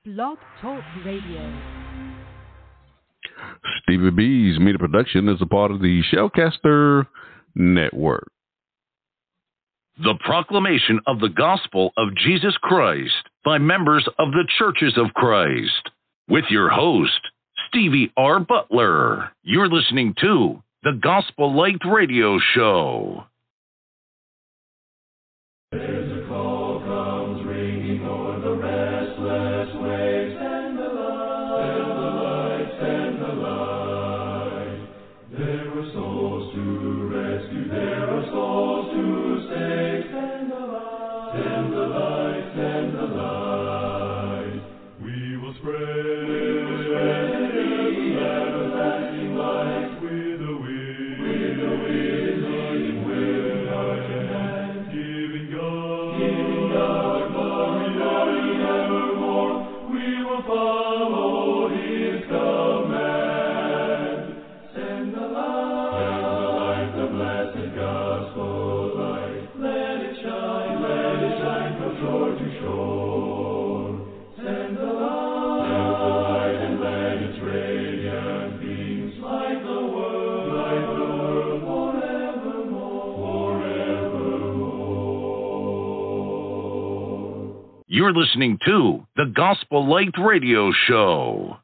Blog Talk Radio. Stevie B's Media Production is a part of the Shellcaster Network. The proclamation of the gospel of Jesus Christ by members of the Churches of Christ. With your host, Stevie R. Butler. You're listening to the Gospel Light Radio Show. There's a call comes ringing o'er the restless waves. Send the light, send the light. There are souls to rescue, there are souls to save. Send the light, send the light, send the light. We will spread the everlasting light with the wind, leading with our hand, giving God glory evermore. We will follow His command. Send the light, the blessed gospel light. Let it shine from shore to shore. Send the light, and let its radiant beams light the world forevermore. You're listening to the Gospel Light Radio Show.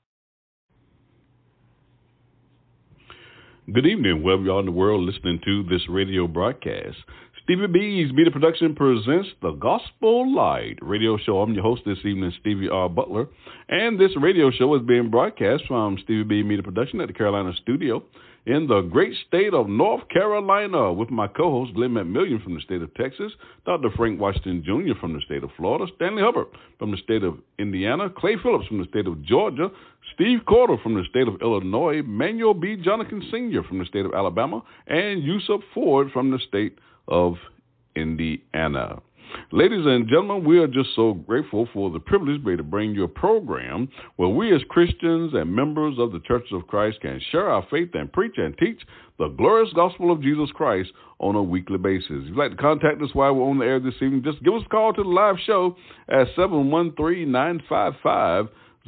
Good evening, wherever you are in the world listening to this radio broadcast. Stevie B's Media Production presents the Gospel Light Radio Show. I'm your host this evening, Stevie R. Butler, and this radio show is being broadcast from Stevie B Media Production at the Carolina studio in the great state of North Carolina with my co-host Glenn McMillian from the state of Texas, Dr. Frank Washington Jr. from the state of Florida, Stanley Hubbard from the state of Indiana, Clay Phillips from the state of Georgia, Steve Corder from the state of Illinois, Manuel B. Jonathan Sr. from the state of Alabama, and Yusuf Ford from the state of Indiana. Ladies and gentlemen, we are just so grateful for the privilege to bring you a program where we as Christians and members of the Churches of Christ can share our faith and preach and teach the glorious gospel of Jesus Christ on a weekly basis. If you'd like to contact us while we're on the air this evening, just give us a call to the live show at 713-955-0508,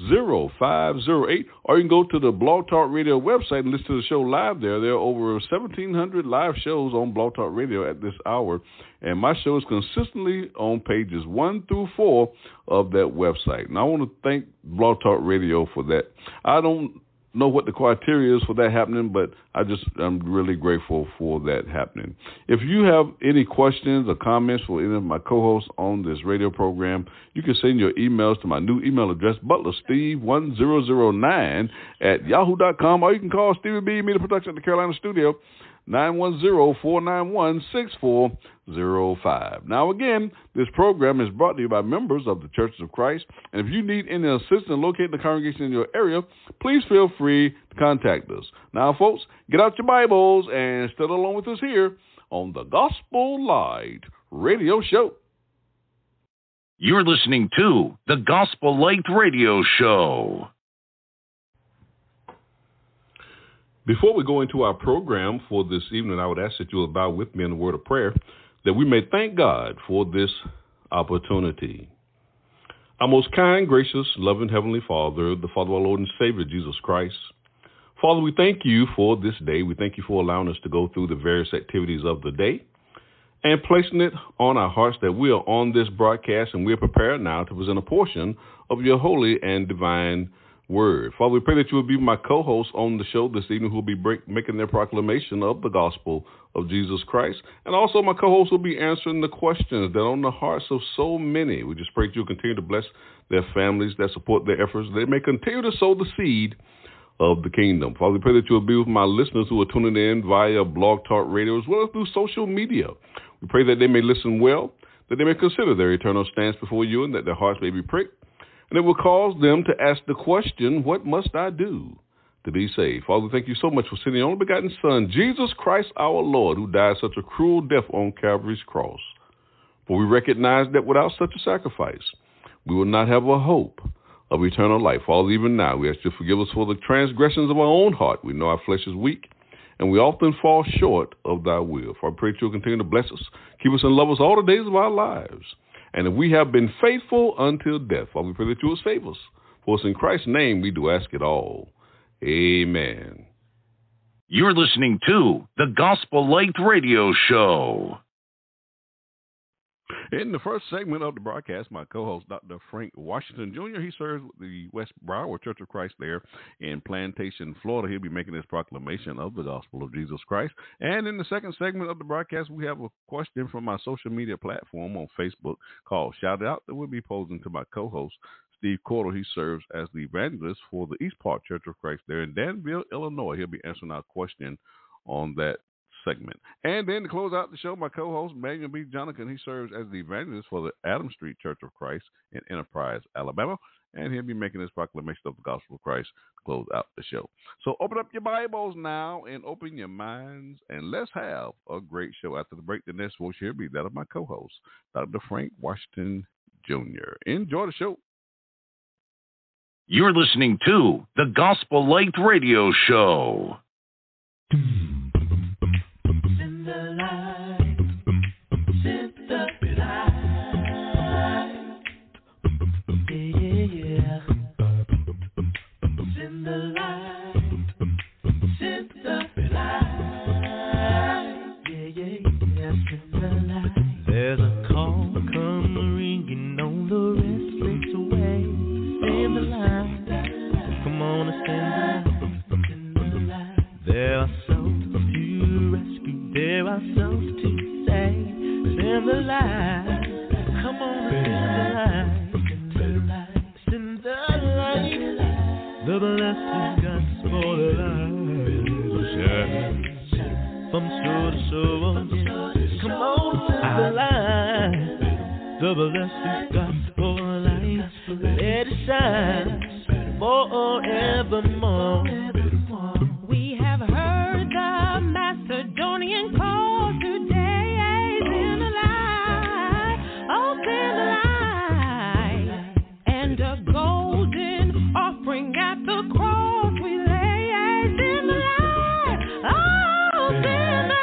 or you can go to the Blog Talk Radio website and listen to the show live there. There are over 1,700 live shows on Blog Talk Radio at this hour, and my show is consistently on pages 1 through 4 of that website. And I want to thank Blog Talk Radio for that. I don't know what the criteria is for that happening, but I'm really grateful for that happening. If you have any questions or comments for any of my co-hosts on this radio program, you can send your emails to my new email address, butlersteve1009@yahoo.com, or you can call Stevie B Media Production at the Carolina studio, 910-491-6405. Now, again, this program is brought to you by members of the Churches of Christ, and if you need any assistance locating the congregation in your area, please feel free to contact us. Now, folks, get out your Bibles and study along with us here on the Gospel Light Radio Show. You're listening to the Gospel Light Radio Show. Before we go into our program for this evening, I would ask that you will bow with me in a word of prayer that we may thank God for this opportunity. Our most kind, gracious, loving Heavenly Father, the Father of our Lord and Savior, Jesus Christ. Father, we thank you for this day. We thank you for allowing us to go through the various activities of the day and placing it on our hearts that we are on this broadcast and we are prepared now to present a portion of your holy and divine word. Father, we pray that you will be my co-host on the show this evening who will be making their proclamation of the gospel of Jesus Christ. And also my co-host will be answering the questions that are on the hearts of so many. We just pray that you will continue to bless their families that support their efforts. They may continue to sow the seed of the kingdom. Father, we pray that you will be with my listeners who are tuning in via Blog Talk Radio as well as through social media. We pray that they may listen well, that they may consider their eternal stance before you, and that their hearts may be pricked. And it will cause them to ask the question, what must I do to be saved? Father, thank you so much for sending your only begotten Son, Jesus Christ our Lord, who died such a cruel death on Calvary's cross. For we recognize that without such a sacrifice, we will not have a hope of eternal life. Father, even now, we ask you to forgive us for the transgressions of our own heart. We know our flesh is weak, and we often fall short of thy will. For I pray that you'll continue to bless us, keep us and love us all the days of our lives. And if we have been faithful until death, Father, we pray that you will save us. For it's in Christ's name we do ask it all. Amen. You're listening to the Gospel Light Radio Show. In the first segment of the broadcast, my co-host, Dr. Frank Washington Jr., he serves with the West Broward Church of Christ there in Plantation, Florida. He'll be making his proclamation of the gospel of Jesus Christ. And in the second segment of the broadcast, we have a question from my social media platform on Facebook called Shout It Out that we'll be posing to my co-host, Steve Cordell. He serves as the evangelist for the East Park Church of Christ there in Danville, Illinois. He'll be answering our question on that segment. And then to close out the show, my co-host, Manuel B. Jonathan, he serves as the evangelist for the Adams Street Church of Christ in Enterprise, Alabama, and he'll be making his proclamation of the gospel of Christ to close out the show. So open up your Bibles now and open your minds, and let's have a great show. After the break, the next voice here will be that of my co-host, Dr. Frank Washington Jr. Enjoy the show. You're listening to the Gospel Light Radio Show. There's a call come ringing on the restless way. Stand the line. Come on and stand the line. There are souls to rescue. There are souls to save. Stand the line. Come on and stand the line. Stand the line. The blessed gospel line. From shore to shore. Come on to the line, the blessed gospel light, let it shine forevermore. We have heard the Macedonian call today, in the light, oh, in the light, and a golden offering at the cross we lay, in the light, oh, in the light.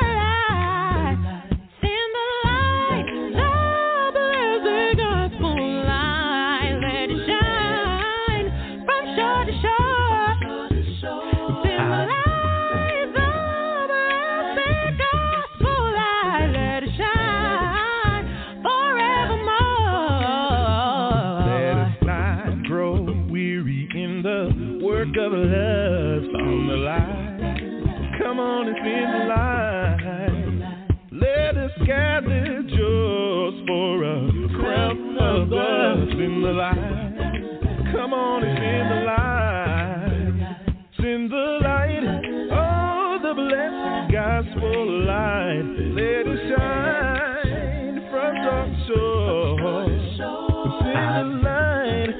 Of love on the line. Come on and spin the line. Let us gather just for a crown of love in the line. Come on and spin the line. Spin the light. Oh, the blessed gospel light. Let it shine from dark shore. Spin the light.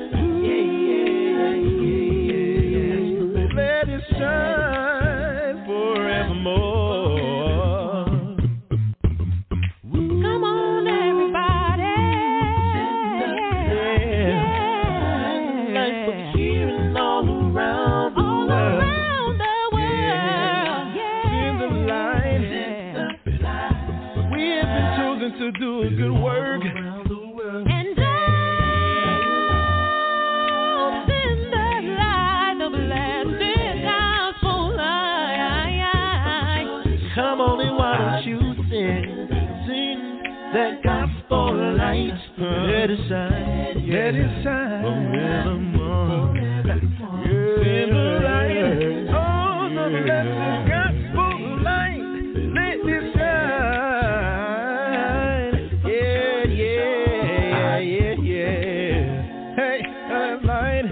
Shine forevermore. Come on, everybody. Yeah. Life for cheering all around the world. Yeah. In the light. We have been chosen to do a good work. That gospel light, let it shine forevermore. In the light, oh, the blessed gospel light, let it shine. Yeah. Hey, that light.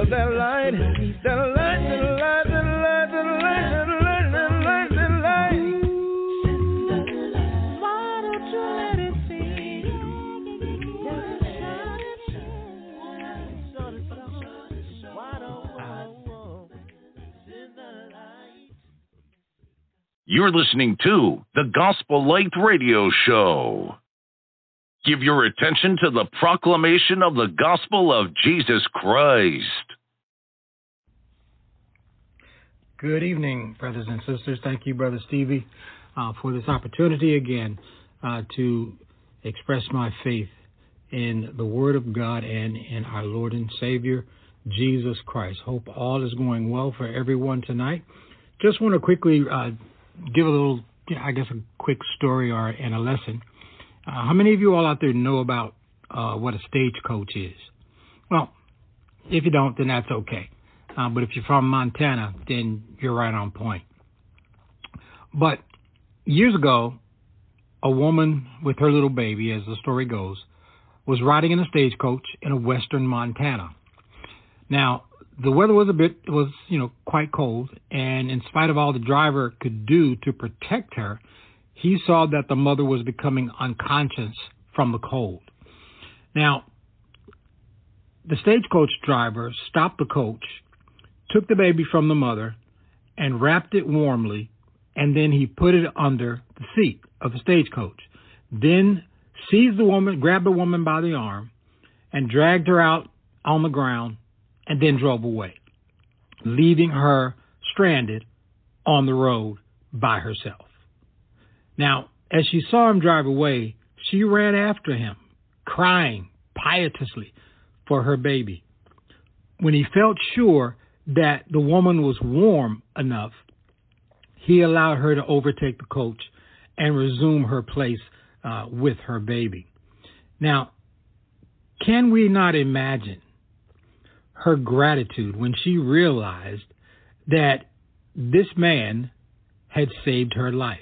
You're listening to the Gospel Light Radio Show. Give your attention to the proclamation of the gospel of Jesus Christ. Good evening, brothers and sisters. Thank you, Brother Stevie, for this opportunity again to express my faith in the Word of God and in our Lord and Savior, Jesus Christ. Hope all is going well for everyone tonight. Just want to quickly give a little, a quick story and a lesson. How many of you all out there know about what a stagecoach is? Well, if you don't, then that's okay. But if you're from Montana, then you're right on point. But years ago, a woman with her little baby, as the story goes, was riding in a stagecoach in western Montana. Now, the weather was quite cold, and in spite of all the driver could do to protect her, he saw that the mother was becoming unconscious from the cold. Now, the stagecoach driver stopped the coach, took the baby from the mother, and wrapped it warmly, and then he put it under the seat of the stagecoach. Then seized the woman, grabbed the woman by the arm, and dragged her out on the ground, and then drove away, leaving her stranded on the road by herself. Now, as she saw him drive away, she ran after him, crying piteously for her baby. When he felt sure that the woman was warm enough, he allowed her to overtake the coach and resume her place with her baby. Now, can we not imagine her gratitude when she realized that this man had saved her life?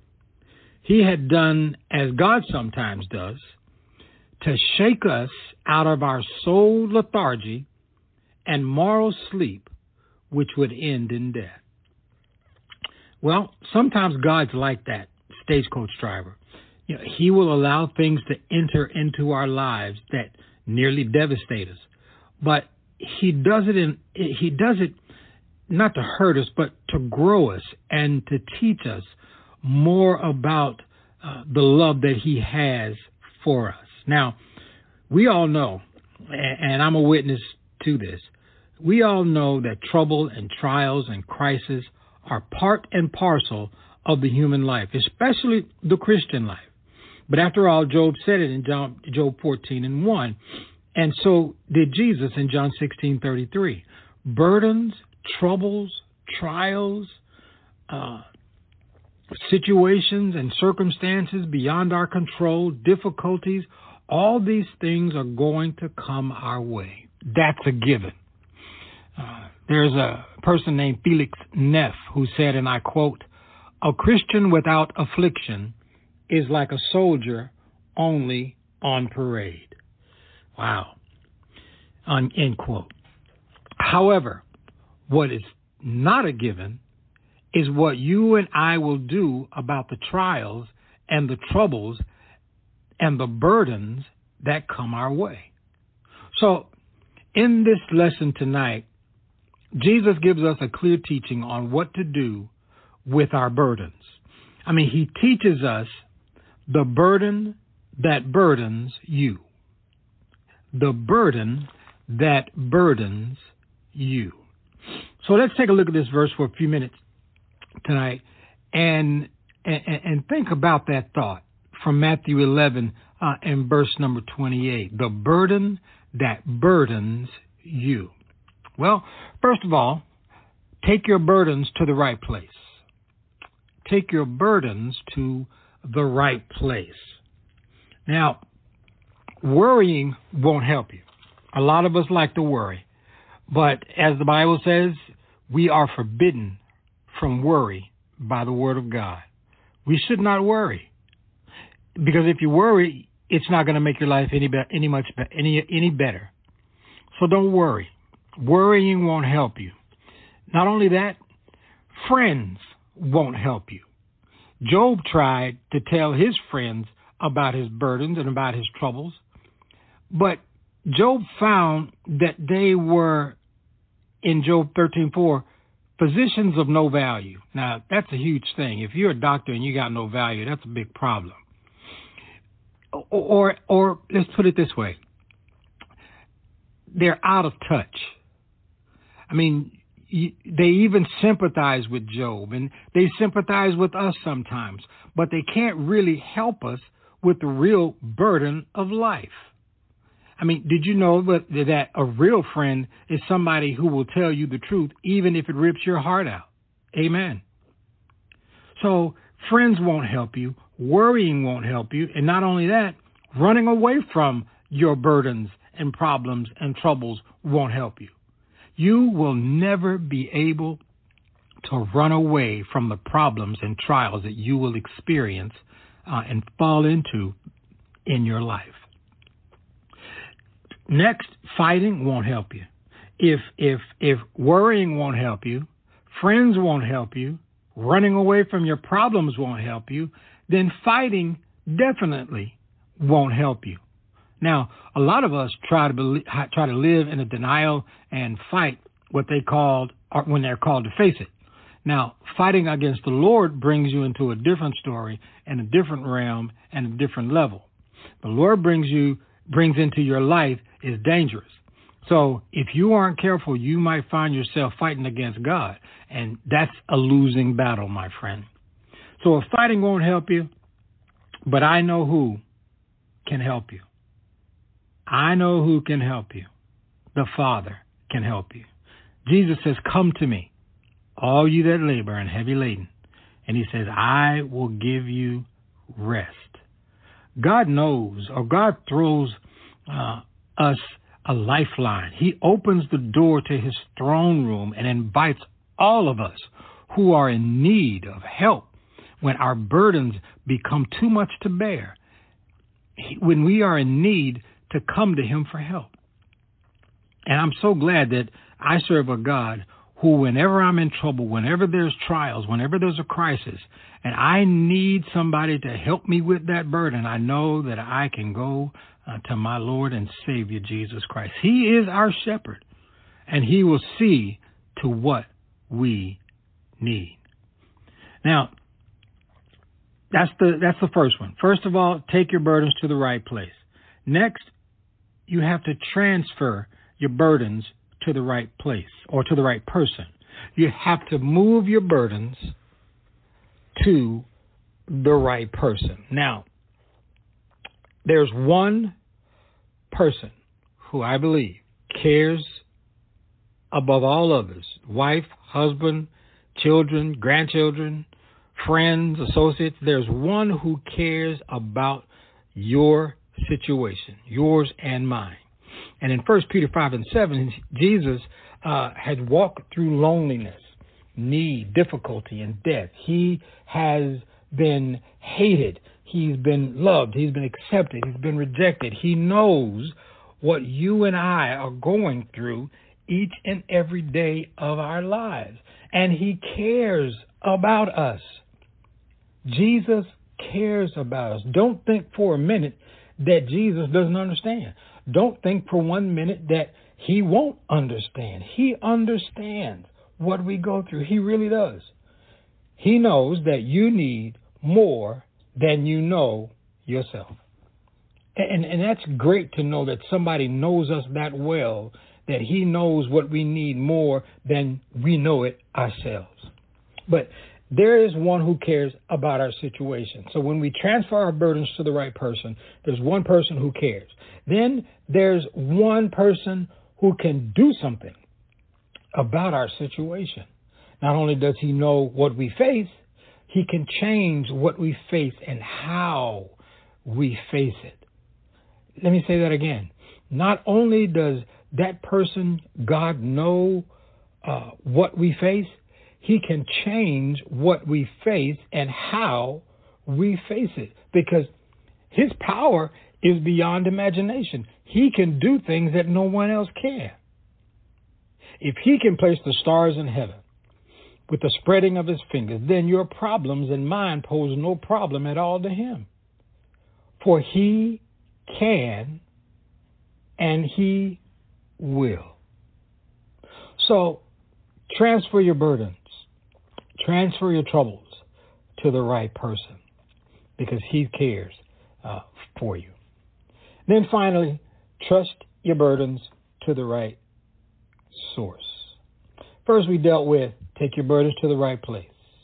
He had done as God sometimes does, to shake us out of our soul lethargy and moral sleep, which would end in death. Well, sometimes God's like that stagecoach driver. He will allow things to enter into our lives that nearly devastate us. But he does it not to hurt us, but to grow us and to teach us more about the love that he has for us. Now, we all know, and I'm a witness to this, we all know that trouble and trials and crises are part and parcel of the human life, especially the Christian life. But after all, Job said it in Job 14:1, and so did Jesus in John 16:33. Burdens, troubles, trials, situations and circumstances beyond our control, difficulties, all these things are going to come our way. That's a given. There's a person named Felix Neff who said, and I quote, "A Christian without affliction is like a soldier only on parade." Wow. End quote. However, what is not a given is what you and I will do about the trials and the troubles and the burdens that come our way. So, in this lesson tonight, Jesus gives us a clear teaching on what to do with our burdens. He teaches us the burden that burdens you. The burden that burdens you. So let's take a look at this verse for a few minutes tonight and think about that thought from Matthew 11 and verse number 28. The burden that burdens you. Well, first of all, take your burdens to the right place. Take your burdens to the right place. Now, worrying won't help you. A lot of us like to worry. But as the Bible says, we are forbidden from worry by the Word of God. We should not worry. Because if you worry, it's not going to make your life any better. So don't worry. Worrying won't help you. Not only that, friends won't help you. Job tried to tell his friends about his burdens and about his troubles, but Job found that they were, in Job 13:4, physicians of no value. Now, that's a huge thing. If you're a doctor and you got no value, that's a big problem. Or let's put it this way. They're out of touch. They even sympathize with Job, and they sympathize with us sometimes, but they can't really help us with the real burden of life. I mean, did you know that a real friend is somebody who will tell you the truth, even if it rips your heart out? Amen. So friends won't help you. Worrying won't help you. And not only that, running away from your burdens and problems and troubles won't help you. You will never be able to run away from the problems and trials that you will experience and fall into in your life. Next, fighting won't help you. If worrying won't help you, friends won't help you, running away from your problems won't help you, then fighting definitely won't help you. Now, a lot of us try to live in a denial and fight what they called when they're called to face it. Now, fighting against the Lord brings you into a different story and a different realm and a different level. The Lord brings into your life is dangerous. So if you aren't careful, you might find yourself fighting against God, and that's a losing battle, my friend. So if fighting won't help you, but I know who can help you. I know who can help you. The Father can help you. Jesus says, come to me, all you that labor and heavy laden. And he says, I will give you rest. God knows, or God throws us a lifeline. He opens the door to his throne room and invites all of us who are in need of help when our burdens become too much to bear. When we are in need, to come to him for help. And I'm so glad that I serve a God who, whenever I'm in trouble, whenever there's trials, whenever there's a crisis, and I need somebody to help me with that burden, I know that I can go to my Lord and Savior, Jesus Christ. He is our shepherd, and he will see to what we need. Now, that's the first one. First of all, take your burdens to the right place. Next, you have to transfer your burdens to the right place or to the right person. You have to move your burdens to the right person. Now, there's one person who I believe cares above all others: wife, husband, children, grandchildren, friends, associates. There's one who cares about your situation, yours and mine. And in 1 Peter 5:7, Jesus had walked through loneliness, need, difficulty, and death. He has been hated. He's been loved. He's been accepted. He's been rejected. He knows what you and I are going through each and every day of our lives. And he cares about us. Jesus cares about us. Don't think for a minute that Jesus doesn't understand. Don't think for 1 minute that he won't understand. He understands what we go through. He really does. He knows that you need more than you know yourself. And that's great to know that somebody knows us that well, that he knows what we need more than we know it ourselves. But there is one who cares about our situation. So when we transfer our burdens to the right person, there's one person who cares. Then there's one person who can do something about our situation. Not only does he know what we face, he can change what we face and how we face it. Let me say that again. Not only does that person, God, know what we face, he can change what we face and how we face it, because his power is beyond imagination. He can do things that no one else can. If he can place the stars in heaven with the spreading of his fingers, then your problems and mine pose no problem at all to him. For he can and he will. So transfer your burdens, transfer your troubles to the right person, because he cares for you. Then finally, trust your burdens to the right source. First, we dealt with take your burdens to the right place.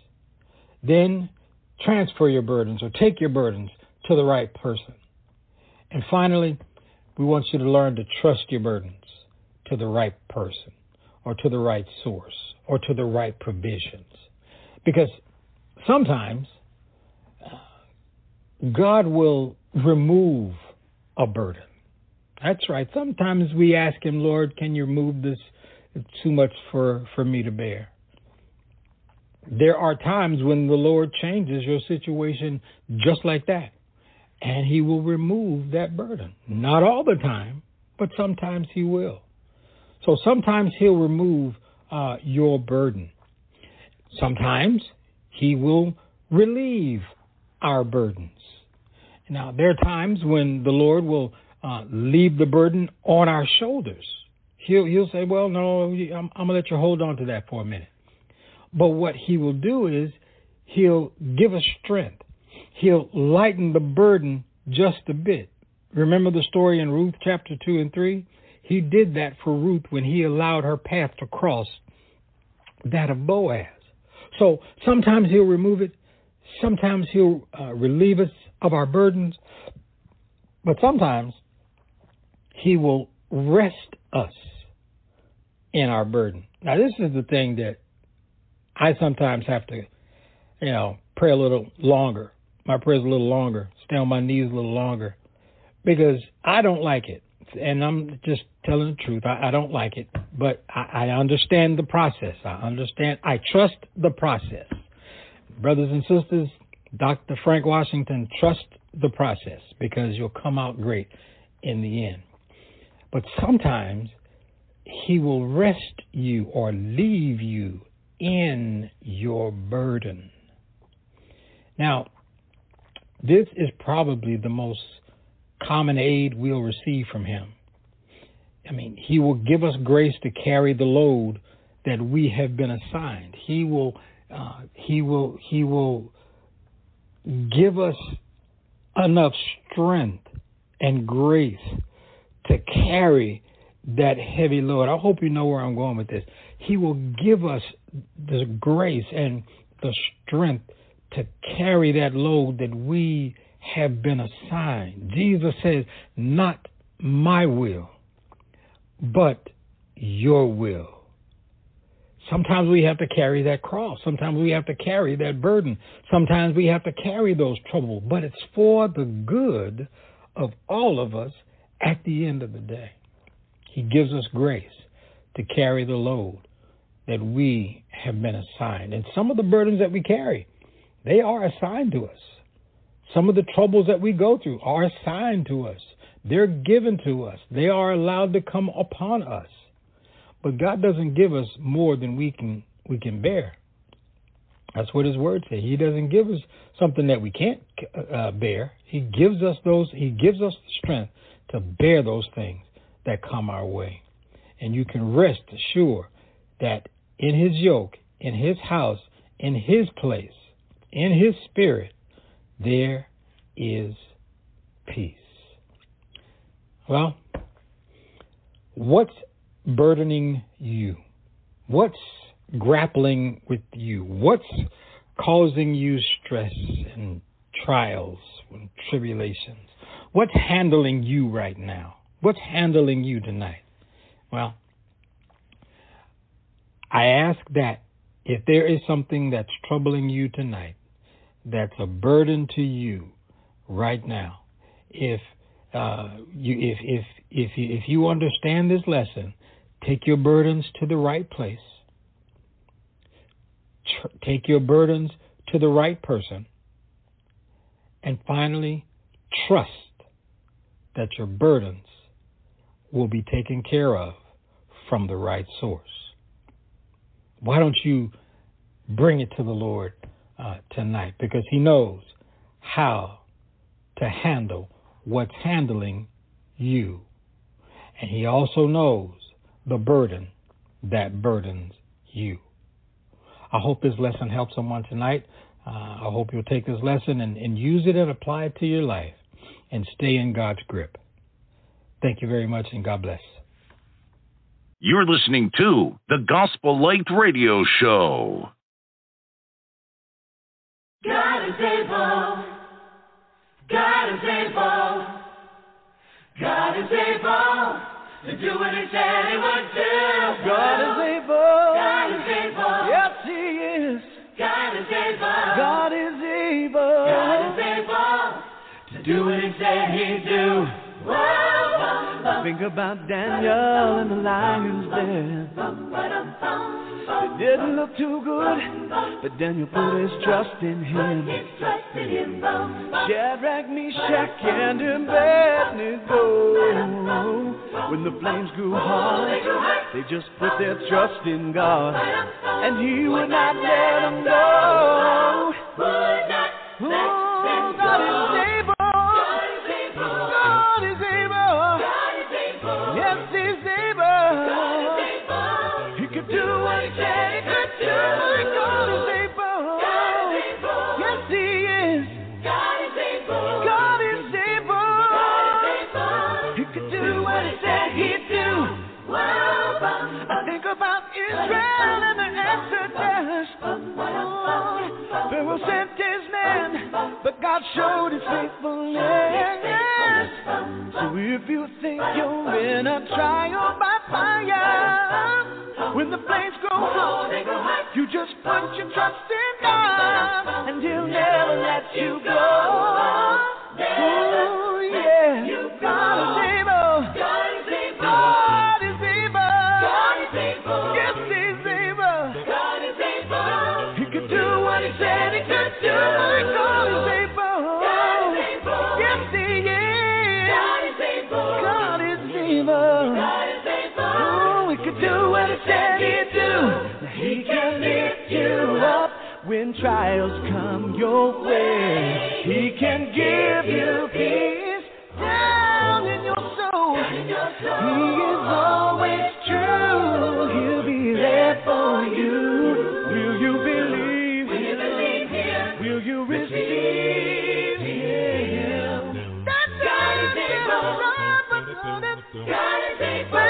Then transfer your burdens or take your burdens to the right person. And finally, We want you to learn to trust your burdens to the right person or to the right source or to the right provisions. Because sometimes God will remove a burden. That's right. Sometimes we ask him, Lord, can you remove this? It's too much for me to bear. There are times when the Lord changes your situation just like that, and he will remove that burden. Not all the time, but sometimes he will. So sometimes he'll remove your burden. Sometimes he will relieve our burdens. Now, there are times when the Lord will leave the burden on our shoulders. He'll say, well, no, I'm going to let you hold on to that for a minute. But what he will do is he'll give us strength. He'll lighten the burden just a bit. Remember the story in Ruth chapter 2 and 3? He did that for Ruth when he allowed her path to cross that of Boaz. So sometimes he'll remove it. Sometimes he'll relieve us of our burdens. But sometimes he will rest us in our burden. Now, this is the thing that I sometimes have to, pray a little longer. My prayer's a little longer. Stay on my knees a little longer. Because I don't like it. And I'm just telling the truth. I don't like it. But I understand the process. I trust the process. Brothers and sisters, Dr. Frank Washington, trust the process because you'll come out great in the end. But sometimes he will rest you or leave you in your burden. Now, this is probably the most common aid we'll receive from him. I mean, he will give us grace to carry the load that we have been assigned. He will give us enough strength and grace to carry that heavy load. I hope you know where I'm going with this. He will give us the grace and the strength to carry that load that we have been assigned. Jesus says, not my will, but your will. Sometimes we have to carry that cross. Sometimes we have to carry that burden. Sometimes we have to carry those troubles. But it's for the good of all of us at the end of the day. He gives us grace to carry the load that we have been assigned. And some of the burdens that we carry, they are assigned to us. Some of the troubles that we go through are assigned to us. They're given to us. They are allowed to come upon us. But God doesn't give us more than we can bear. That's what his word says. He doesn't give us something that we can't bear. He gives us the strength to bear those things that come our way. And you can rest assured that in his yoke, in his house, in his place, in his spirit, there is peace. Well, what's burdening you? What's grappling with you? What's causing you stress and trials and tribulations? What's handling you right now? What's handling you tonight? Well, I ask that if there is something that's troubling you tonight, that's a burden to you right now, if you understand this lesson, take your burdens to the right place. Take your burdens to the right person. And finally, trust that your burdens will be taken care of from the right source. Why don't you bring it to the Lord tonight? Because he knows how to handle what's handling you. And he also knows the burden that burdens you. I hope this lesson helps someone tonight. I hope you'll take this lesson and use it and apply it to your life and stay in God's grip. Thank you very much, and God bless. You're listening to the Gospel Light Radio Show. God is able. God is able. God is able to do what He said He would do. God is able. God is able. Yes, He is. God is able. God is able. God is able to do what He said He'd do. Whoa. Think about Daniel and the lion's den. It didn't look too good, but Daniel put his trust in Him. Shadrach, Meshach, and Abednego. When the flames grew hot, they just put their trust in God, and He would not let them go. Oh, God is able. God is able. Yes, He's able. He could do what He said He could do. God is able. Yes, He is. God is able. He could do what He said He'd do. I think about Israel and the Exodus. Pharaoh sent his men, but God showed His faithfulness. So if you think you're in a trial by fire, when the flames go hot, you just put your trust in God, and He'll never let you go. Oh yeah, God is able. God is able. Yes, He's able. He could do what He said He could do. God is able. Yes, He is. God is able. Oh, He could do what He said He'd do. He can lift you up when trials come your way. He can give you peace down in your soul. He is always true. He'll be there for you. Will you believe Him? Will you receive Him? That's God is able. God is able. God is able.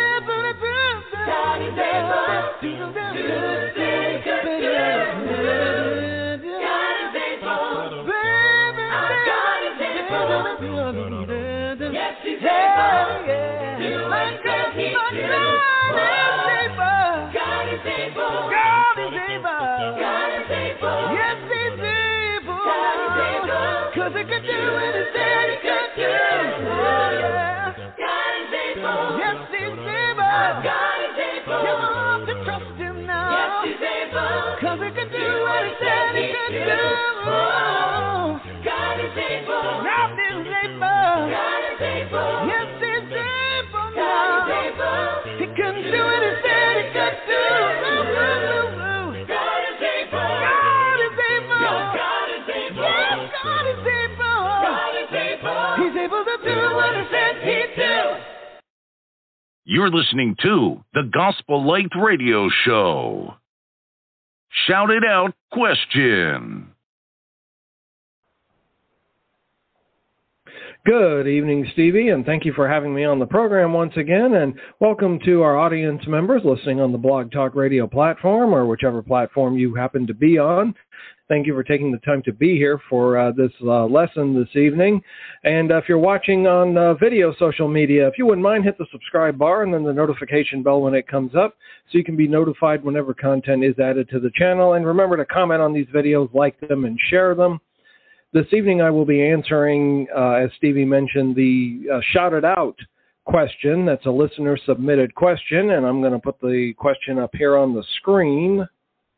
Yes, He's able. God is able. Yes, He's able. 'Cause He could do what He said He could do. Yes, He's able. You don't have to trust Him now. 'Cause He could do what He said He could do. God is able. God is able. Yes, He's able now. He can do what He said He could do. God is able. God is able. God is able. Yes, God is able. God is able. He's able to do what He said He'd do. You're listening to the Gospel Light Radio Show. Shout it out question. Good evening, Stevie, and thank you for having me on the program once again, and welcome to our audience members listening on the Blog Talk Radio platform or whichever platform you happen to be on. Thank you for taking the time to be here for this lesson this evening. And if you're watching on video social media, if you wouldn't mind, hit the subscribe bar and then the notification bell when it comes up so you can be notified whenever content is added to the channel. And remember to comment on these videos, like them, and share them. This evening I will be answering, as Stevie mentioned, the Shout It Out question. That's a listener-submitted question, and I'm going to put the question up here on the screen.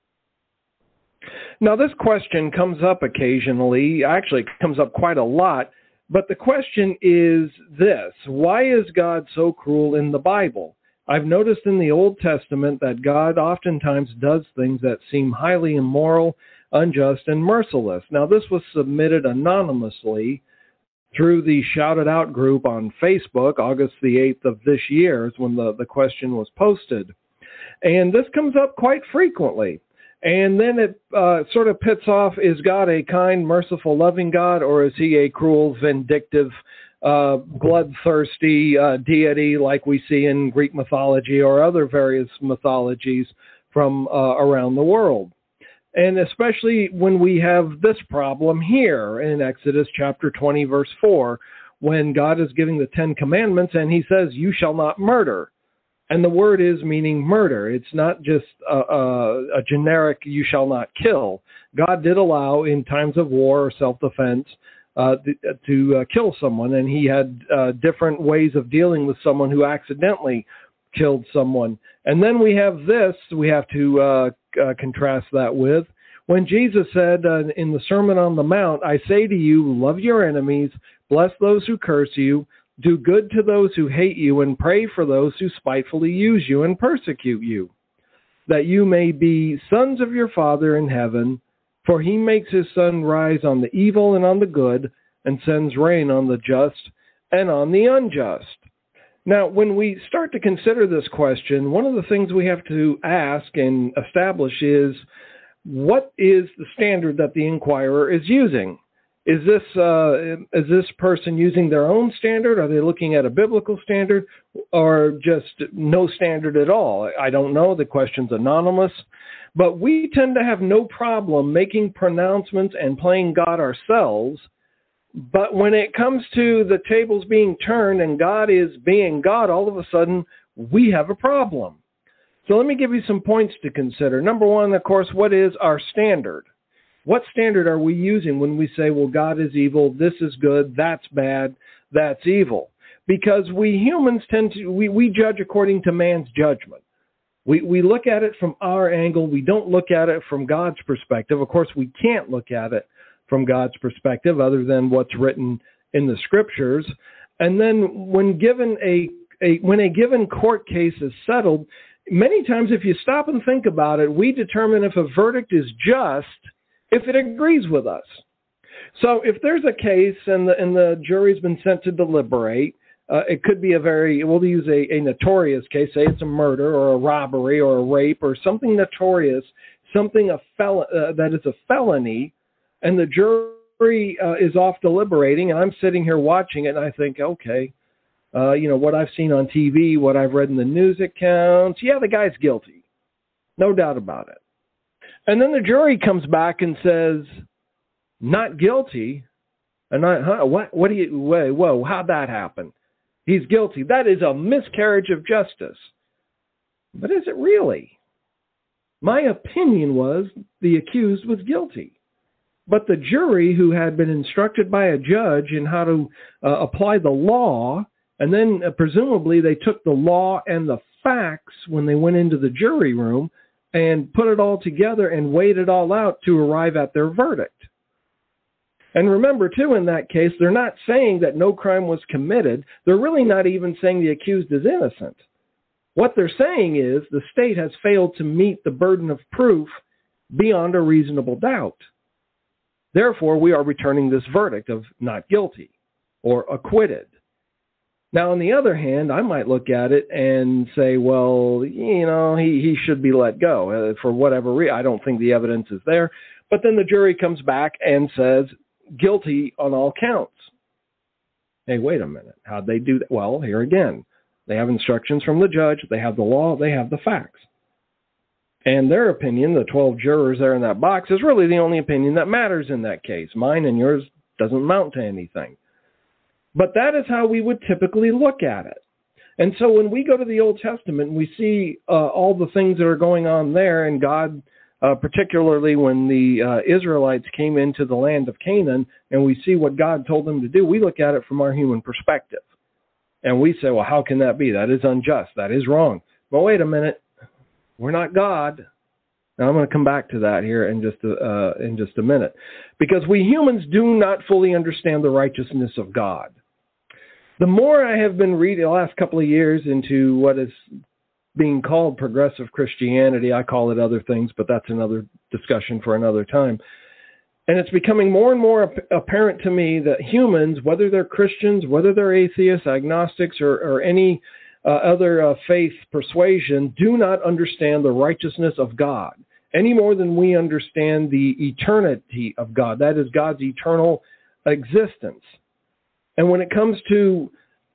Now, this question comes up occasionally. Actually, it comes up quite a lot. But the question is this: why is God so cruel in the Bible? I've noticed in the Old Testament that God oftentimes does things that seem highly immoral, unjust, and merciless. Now, this was submitted anonymously through the Shout It Out group on Facebook. August the 8th of this year is when the question was posted. And this comes up quite frequently. And then it sort of pits off, is God a kind, merciful, loving God, or is He a cruel, vindictive, bloodthirsty deity like we see in Greek mythology or other various mythologies from around the world? And especially when we have this problem here in Exodus chapter 20, verse 4, when God is giving the 10 Commandments and he says, you shall not murder. And the word is meaning murder. It's not just a generic, you shall not kill. God did allow in times of war or self-defense to kill someone, and he had different ways of dealing with someone who accidentally killed someone. And then we have this, we have to contrast that with when Jesus said in the Sermon on the Mount, I say to you, love your enemies, bless those who curse you, do good to those who hate you, and pray for those who spitefully use you and persecute you, that you may be sons of your Father in heaven, for he makes his sun rise on the evil and on the good, and sends rain on the just and on the unjust. Now, when we start to consider this question, one of the things we have to ask and establish is, what is the standard that the inquirer is using? Is this person using their own standard? Are they looking at a biblical standard, or just no standard at all? I don't know. The question's anonymous. But we tend to have no problem making pronouncements and playing God ourselves. But when it comes to the tables being turned and God is being God, all of a sudden we have a problem. So let me give you some points to consider. Number one, of course, what is our standard? What standard are we using when we say, well, God is evil, this is good, that's bad, that's evil? Because we humans tend to, we judge according to man's judgment. We look at it from our angle. We don't look at it from God's perspective. Of course, we can't look at it from God's perspective other than what's written in the Scriptures. And then when given when a given court case is settled, many times if you stop and think about it, we determine if a verdict is just if it agrees with us. So if there's a case and the jury's been sent to deliberate, it could be we'll use a notorious case, say it's a murder or a robbery or a rape or something notorious, something that is a felony, and the jury is off deliberating, and I'm sitting here watching it, and I think, okay, what I've seen on TV, what I've read in the news accounts, yeah, the guy's guilty. No doubt about it. And then the jury comes back and says, not guilty. And how'd that happen? He's guilty. That is a miscarriage of justice. But is it really? My opinion was the accused was guilty. But the jury, who had been instructed by a judge in how to apply the law, and then presumably they took the law and the facts when they went into the jury room and put it all together and weighed it all out to arrive at their verdict. And remember, too, in that case, they're not saying that no crime was committed. They're really not even saying the accused is innocent. What they're saying is the state has failed to meet the burden of proof beyond a reasonable doubt. Therefore, we are returning this verdict of not guilty or acquitted. Now, on the other hand, I might look at it and say, well, he should be let go for whatever reason. I don't think the evidence is there. But then the jury comes back and says, guilty on all counts. Hey, wait a minute. How'd they do that? Well, here again, they have instructions from the judge. They have the law. They have the facts. And their opinion, the 12 jurors there in that box, is really the only opinion that matters in that case. Mine and yours doesn't amount to anything. But that is how we would typically look at it. And so when we go to the Old Testament and we see all the things that are going on there, and God, particularly when the Israelites came into the land of Canaan, and we see what God told them to do, we look at it from our human perspective. And we say, well, how can that be? That is unjust. That is wrong. But wait a minute. We're not God. Now, I'm going to come back to that here in just a minute. Because we humans do not fully understand the righteousness of God. The more I have been reading the last couple of years into what is being called progressive Christianity, I call it other things, but that's another discussion for another time. And it's becoming more and more apparent to me that humans, whether they're Christians, whether they're atheists, agnostics, or any other faith persuasion, do not understand the righteousness of God any more than we understand the eternity of God. That is God's eternal existence. And when it comes to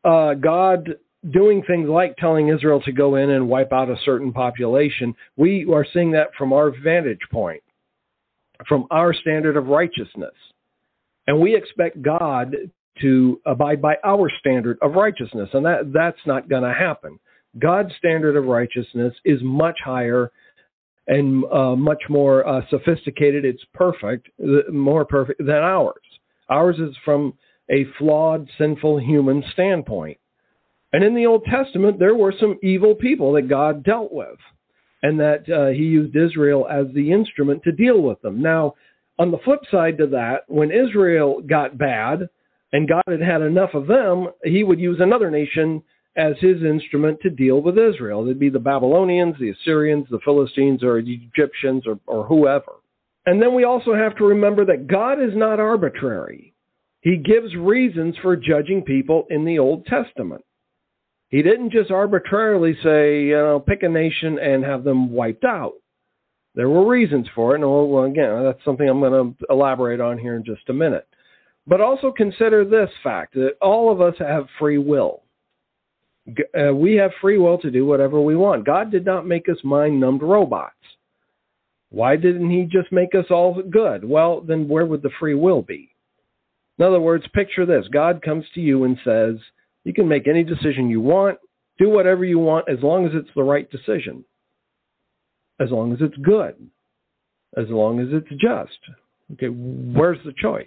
God doing things like telling Israel to go in and wipe out a certain population, we are seeing that from our vantage point, from our standard of righteousness. And we expect God to abide by our standard of righteousness, and that's not going to happen. God's standard of righteousness is much higher and much more sophisticated. It's perfect, more perfect than ours. Ours is from a flawed, sinful human standpoint. And in the Old Testament, there were some evil people that God dealt with, and that he used Israel as the instrument to deal with them. Now, on the flip side to that, when Israel got bad and God had had enough of them, he would use another nation as his instrument to deal with Israel. It'd be the Babylonians, the Assyrians, the Philistines, or the Egyptians, or whoever. And then we also have to remember that God is not arbitrary. He gives reasons for judging people in the Old Testament. He didn't just arbitrarily say, pick a nation and have them wiped out. There were reasons for it. And again, that's something I'm going to elaborate on here in just a minute. But also consider this fact, that all of us have free will. We have free will to do whatever we want. God did not make us mind-numbed robots. Why didn't he just make us all good? Well, then where would the free will be? In other words, picture this. God comes to you and says, you can make any decision you want, do whatever you want, as long as it's the right decision, as long as it's good, as long as it's just. Okay, where's the choice?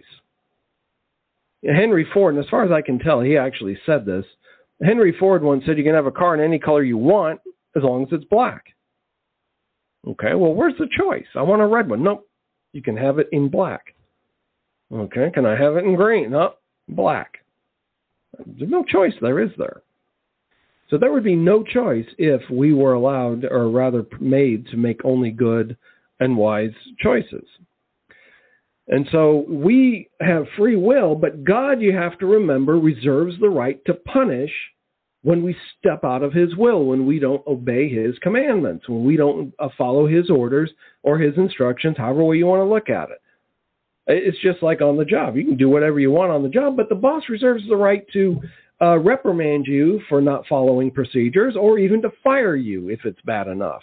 Henry Ford, and as far as I can tell, he actually said this. Henry Ford once said you can have a car in any color you want as long as it's black. Okay, well, where's the choice? I want a red one. Nope, you can have it in black. Okay, can I have it in green? Nope, black. There's no choice there, is there? So there would be no choice if we were allowed, or rather made, to make only good and wise choices. And so we have free will, but God, you have to remember, reserves the right to punish when we step out of his will, when we don't obey his commandments, when we don't follow his orders or his instructions, however way you want to look at it. It's just like on the job. You can do whatever you want on the job, but the boss reserves the right to reprimand you for not following procedures, or even to fire you if it's bad enough.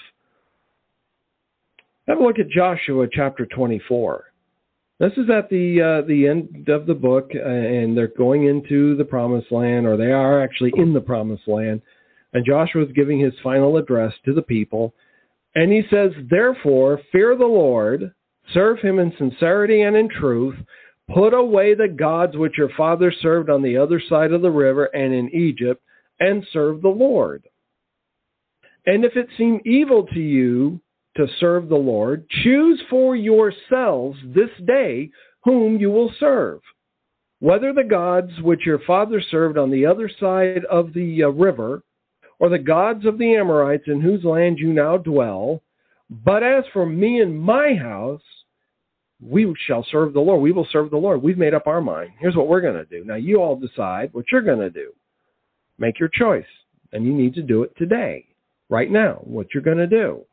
Have a look at Joshua chapter 24. This is at the end of the book, and they're going into the promised land, or they are actually in the promised land. And Joshua is giving his final address to the people. And he says, therefore, fear the Lord, serve him in sincerity and in truth, put away the gods which your fathers served on the other side of the river and in Egypt, and serve the Lord. And if it seem evil to you to serve the Lord, choose for yourselves this day whom you will serve, whether the gods which your fathers served on the other side of the river, or the gods of the Amorites in whose land you now dwell. But as for me and my house, we shall serve the Lord. We will serve the Lord. We've made up our mind. Here's what we're going to do. Now you all decide what you're going to do. Make your choice. And you need to do it today, right now, what you're going to do.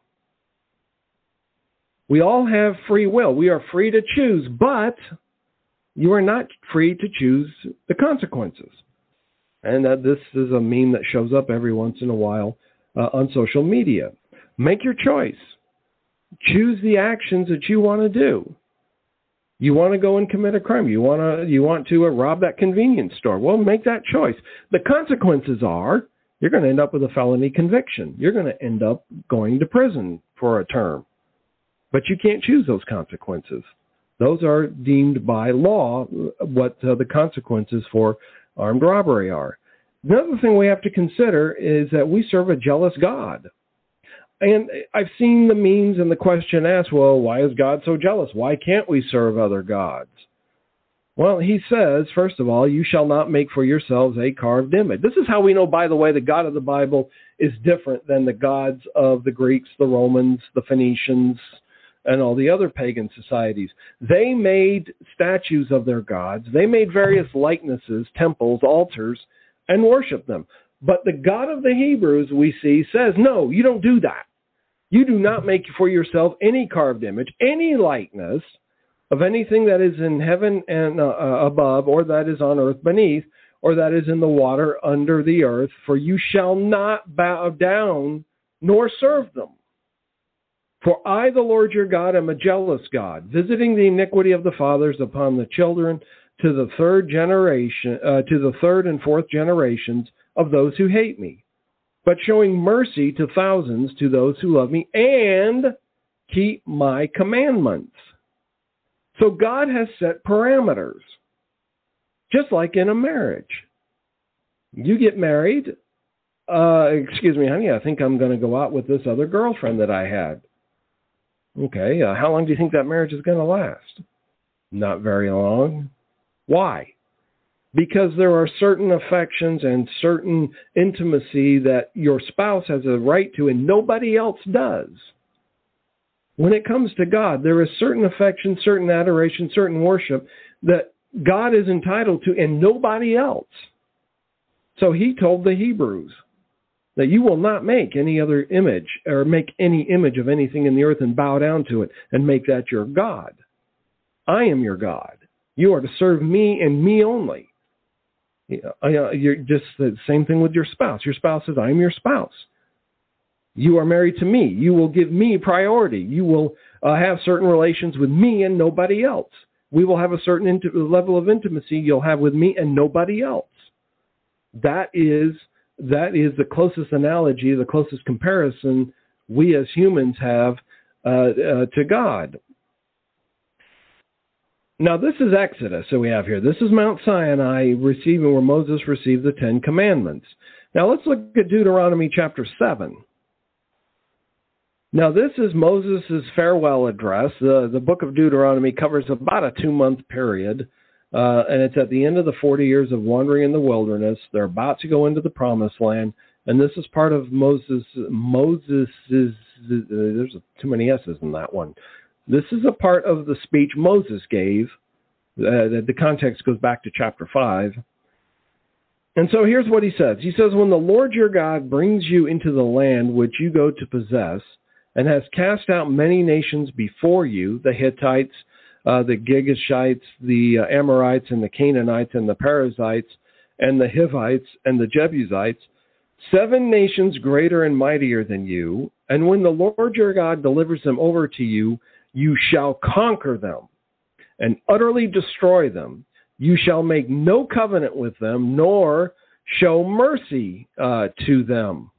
We all have free will. We are free to choose, but you are not free to choose the consequences. And this is a meme that shows up every once in a while on social media. Make your choice. Choose the actions that you want to do. You want to go and commit a crime. You want to rob that convenience store. Well, make that choice. The consequences are you're going to end up with a felony conviction. You're going to end up going to prison for a term. But you can't choose those consequences. Those are deemed by law what the consequences for armed robbery are. Another thing we have to consider is that we serve a jealous God. And I've seen the memes and the question asked, well, why is God so jealous? Why can't we serve other gods? Well, he says, first of all, you shall not make for yourselves a carved image. This is how we know, by the way, the God of the Bible is different than the gods of the Greeks, the Romans, the Phoenicians, and all the other pagan societies. They made statues of their gods. They made various likenesses, temples, altars, and worshiped them. But the God of the Hebrews, we see, says, no, you don't do that. You do not make for yourself any carved image, any likeness of anything that is in heaven and above, or that is on earth beneath, or that is in the water under the earth, for you shall not bow down nor serve them. For I, the Lord your God, am a jealous God, visiting the iniquity of the fathers upon the children to the third and fourth generations of those who hate me, but showing mercy to thousands to those who love me and keep my commandments. So God has set parameters, just like in a marriage. You get married. Excuse me, honey, I think I'm going to go out with this other girlfriend that I had. Okay, how long do you think that marriage is going to last? Not very long. Why? Because there are certain affections and certain intimacy that your spouse has a right to and nobody else does. When it comes to God, there is certain affection, certain adoration, certain worship that God is entitled to and nobody else. So he told the Hebrews that you will not make any other image or make any image of anything in the earth and bow down to it and make that your God. I am your God. You are to serve me and me only. You're just the same thing with your spouse. Your spouse says, I am your spouse. You are married to me. You will give me priority. You will have certain relations with me and nobody else. We will have a certain level of intimacy you'll have with me and nobody else. That is the closest analogy, the closest comparison we as humans have to God. Now, this is Exodus that we have here. This is Mount Sinai where Moses received the Ten Commandments. Now, let's look at Deuteronomy chapter 7. Now, this is Moses' farewell address. The book of Deuteronomy covers about a 2-month period, and it's at the end of the 40 years of wandering in the wilderness. They're about to go into the Promised Land, and this is part of Moses' there's too many S's in that one. This is a part of the speech Moses gave. The context goes back to chapter 5. And so here's what he says. He says, when the Lord your God brings you into the land which you go to possess, and has cast out many nations before you, the Hittites, the Girgashites, the Amorites, and the Canaanites, and the Perizzites, and the Hivites, and the Jebusites, 7 nations greater and mightier than you, and when the Lord your God delivers them over to you, you shall conquer them and utterly destroy them. You shall make no covenant with them, nor show mercy to them,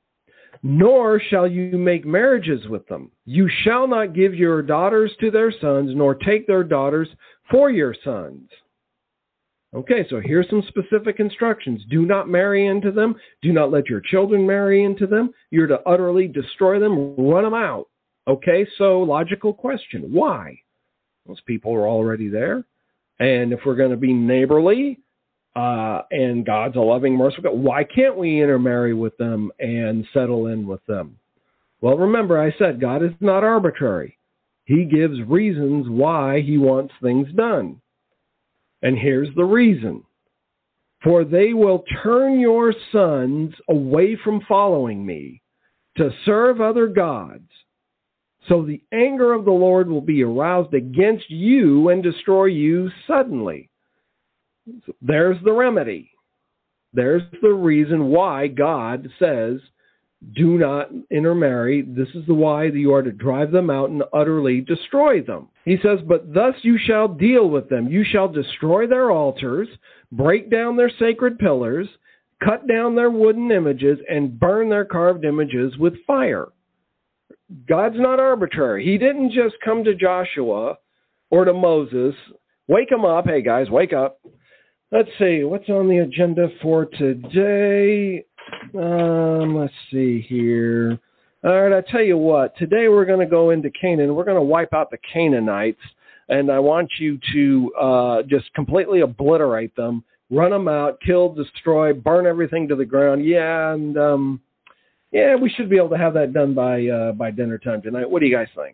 nor shall you make marriages with them. You shall not give your daughters to their sons, nor take their daughters for your sons. Okay, so here's some specific instructions. Do not marry into them. Do not let your children marry into them. You're to utterly destroy them, run them out. Okay, so logical question. Why? Those people are already there. And if we're going to be neighborly, and God's a loving, merciful God, why can't we intermarry with them and settle in with them? Well, remember I said God is not arbitrary. He gives reasons why he wants things done. And here's the reason. For they will turn your sons away from following me to serve other gods. So the anger of the Lord will be aroused against you and destroy you suddenly. There's the remedy. There's the reason why God says, do not intermarry. This is the why that you are to drive them out and utterly destroy them. He says, but thus you shall deal with them. You shall destroy their altars, break down their sacred pillars, cut down their wooden images, and burn their carved images with fire. God's not arbitrary. He didn't just come to Joshua or to Moses, wake them up. Hey, guys, wake up. Let's see, what's on the agenda for today? Let's see here. All right, I tell you what. Today we're going to go into Canaan. We're going to wipe out the Canaanites, and I want you to just completely obliterate them, run them out, kill, destroy, burn everything to the ground. Yeah, and we should be able to have that done by dinner time tonight. What do you guys think?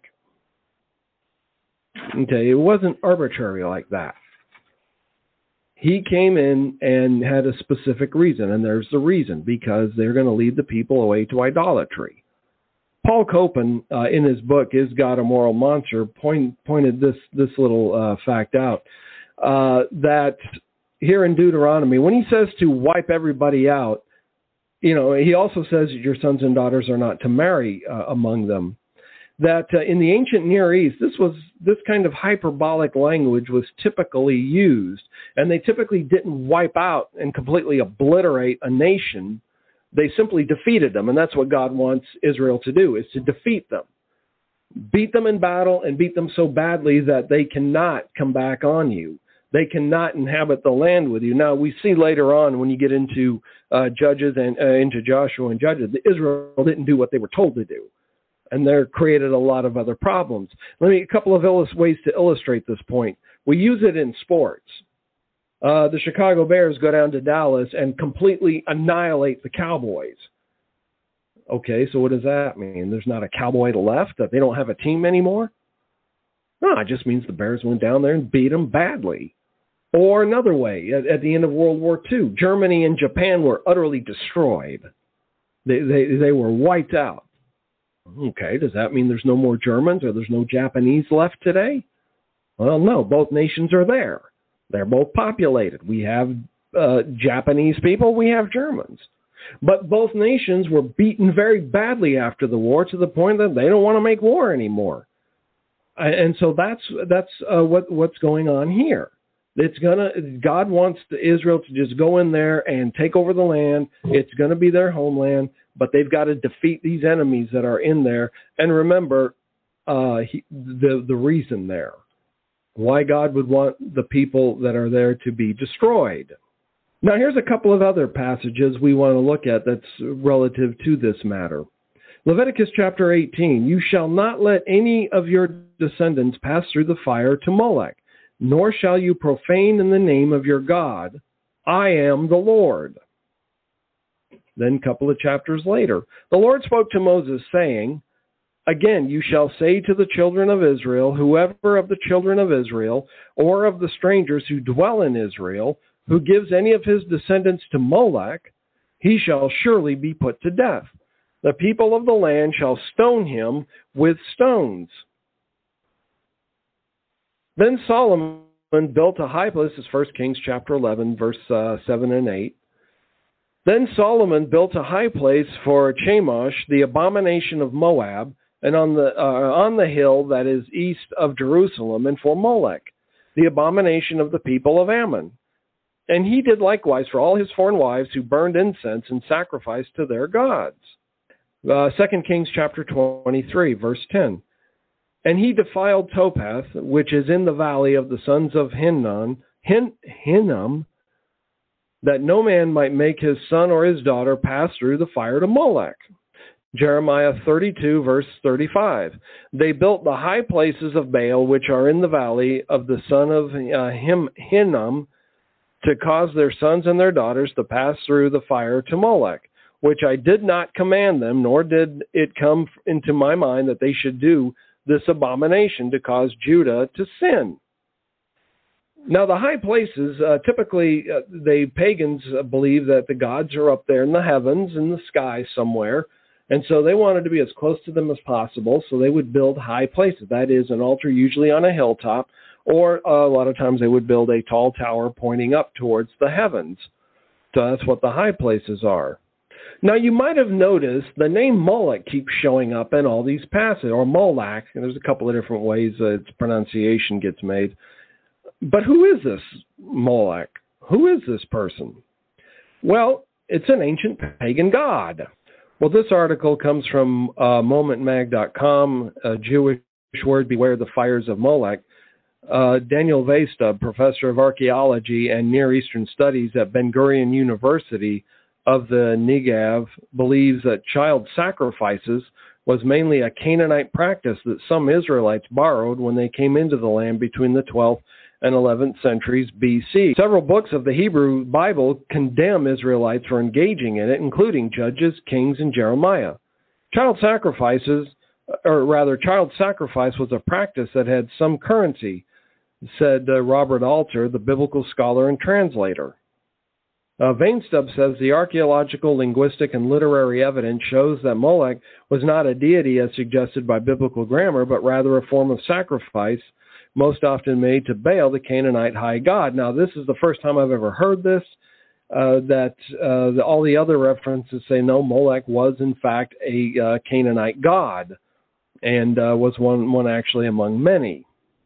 Okay, it wasn't arbitrary like that. He came in and had a specific reason, and there's the reason, because they're going to lead the people away to idolatry. Paul Copan, in his book, Is God a Moral Monster, pointed this little fact out, that here in Deuteronomy, when he says to wipe everybody out, he also says that your sons and daughters are not to marry among them. that in the ancient Near East, this kind of hyperbolic language was typically used, and they typically didn't wipe out and completely obliterate a nation. They simply defeated them, and that's what God wants Israel to do, is to defeat them. Beat them in battle and beat them so badly that they cannot come back on you. They cannot inhabit the land with you. Now, we see later on when you get into Judges and into Joshua and Judges, that Israel didn't do what they were told to do. And there created a lot of other problems. A couple of ways to illustrate this point. We use it in sports. The Chicago Bears go down to Dallas and completely annihilate the Cowboys. Okay, so what does that mean? There's not a Cowboy left? That they don't have a team anymore? No, it just means the Bears went down there and beat them badly. Or another way, at the end of World War II, Germany and Japan were utterly destroyed. They were wiped out. Okay, does that mean there's no more Germans or there's no Japanese left today? Well, no, both nations are there. They're both populated. We have Japanese people, we have Germans. But both nations were beaten very badly after the war to the point that they don't want to make war anymore. And so that's what's going on here. God wants Israel to just go in there and take over the land. It's going to be their homeland, but they've got to defeat these enemies that are in there. And remember the reason there, why God would want the people that are there to be destroyed. Now, here's a couple of other passages we want to look at that's relative to this matter. Leviticus chapter 18, you shall not let any of your descendants pass through the fire to Molech, nor shall you profane in the name of your God. I am the Lord. Then a couple of chapters later, the Lord spoke to Moses, saying, again, you shall say to the children of Israel, whoever of the children of Israel, or of the strangers who dwell in Israel, who gives any of his descendants to Molech, he shall surely be put to death. The people of the land shall stone him with stones. Then Solomon built a high place. This is 1 Kings chapter 11, verse 7 and 8. Then Solomon built a high place for Chemosh, the abomination of Moab, and on the hill that is east of Jerusalem, and for Molech, the abomination of the people of Ammon. And he did likewise for all his foreign wives who burned incense and sacrificed to their gods. 2 Kings chapter 23, verse 10. And he defiled Topath, which is in the valley of the sons of Hinnom, that no man might make his son or his daughter pass through the fire to Molech. Jeremiah 32, verse 35. They built the high places of Baal, which are in the valley of the son of Hinnom, to cause their sons and their daughters to pass through the fire to Molech, which I did not command them, nor did it come into my mind that they should do this abomination to cause Judah to sin. Now, the high places, typically, pagans believe that the gods are up there in the heavens, in the sky somewhere, and so they wanted to be as close to them as possible, so they would build high places. That is, an altar usually on a hilltop, or a lot of times they would build a tall tower pointing up towards the heavens. So that's what the high places are. Now, you might have noticed the name Molech keeps showing up in all these passages, or Molech, and there's a couple of different ways its pronunciation gets made. But who is this Molech? Who is this person? Well, it's an ancient pagan god. Well, this article comes from momentmag.com, a Jewish word, beware the fires of Molech. Daniel Vaistub, professor of archaeology and Near Eastern studies at Ben-Gurion University of the Negev, believes that child sacrifices was mainly a Canaanite practice that some Israelites borrowed when they came into the land between the 12th and 11th centuries BC. Several books of the Hebrew Bible condemn Israelites for engaging in it, including Judges, Kings, and Jeremiah. Child sacrifice was a practice that had some currency, said Robert Alter, the biblical scholar and translator. Vainstub says the archaeological, linguistic, and literary evidence shows that Molech was not a deity as suggested by biblical grammar, but rather a form of sacrifice, most often made to Baal, the Canaanite high god. Now, this is the first time I've ever heard this, all the other references say, no, Molech was, in fact, a Canaanite god. and was one actually among many.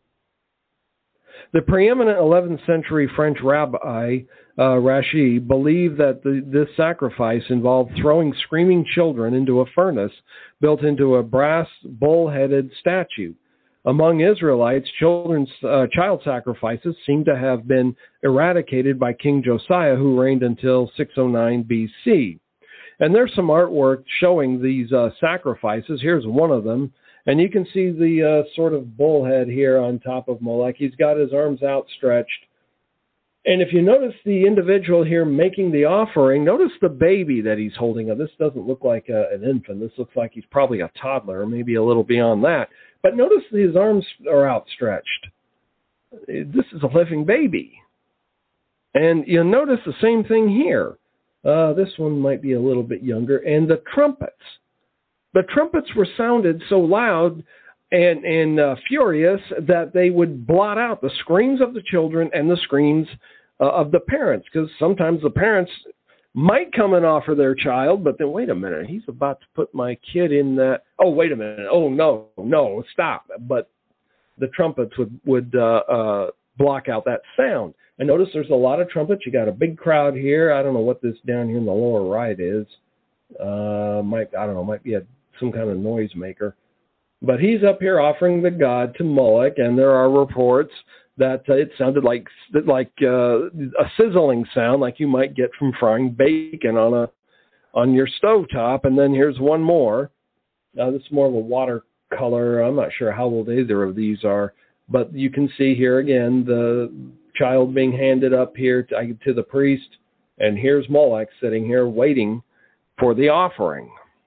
The preeminent 11th century French rabbi, Rashi, believed that this sacrifice involved throwing screaming children into a furnace built into a brass bull-headed statue. Among Israelites, child sacrifices seem to have been eradicated by King Josiah, who reigned until 609 BC. And there's some artwork showing these sacrifices. Here's one of them. And you can see the sort of bullhead here on top of Molech. He's got his arms outstretched. And if you notice the individual here making the offering, notice the baby that he's holding. Now, this doesn't look like an infant. This looks like he's probably a toddler, or maybe a little beyond that. But notice his arms are outstretched. This is a living baby. And you'll notice the same thing here. This one might be a little bit younger. And the trumpets. The trumpets were sounded so loud and furious that they would blot out the screams of the children and the screams of the parents, because sometimes the parents might come and offer their child, but then, wait a minute, he's about to put my kid in that. Oh, wait a minute. Oh, no, stop. But the trumpets would block out that sound. And notice there's a lot of trumpets. You got a big crowd here. I don't know what this down here in the lower right is. Might be some kind of noisemaker. But he's up here offering the god to Moloch, and there are reports that it sounded like a sizzling sound, like you might get from frying bacon on your stovetop. And then here's one more. Now this is more of a watercolor. I'm not sure how old either of these are, but you can see here again the child being handed up here to the priest, and here's Moloch sitting here waiting for the offering.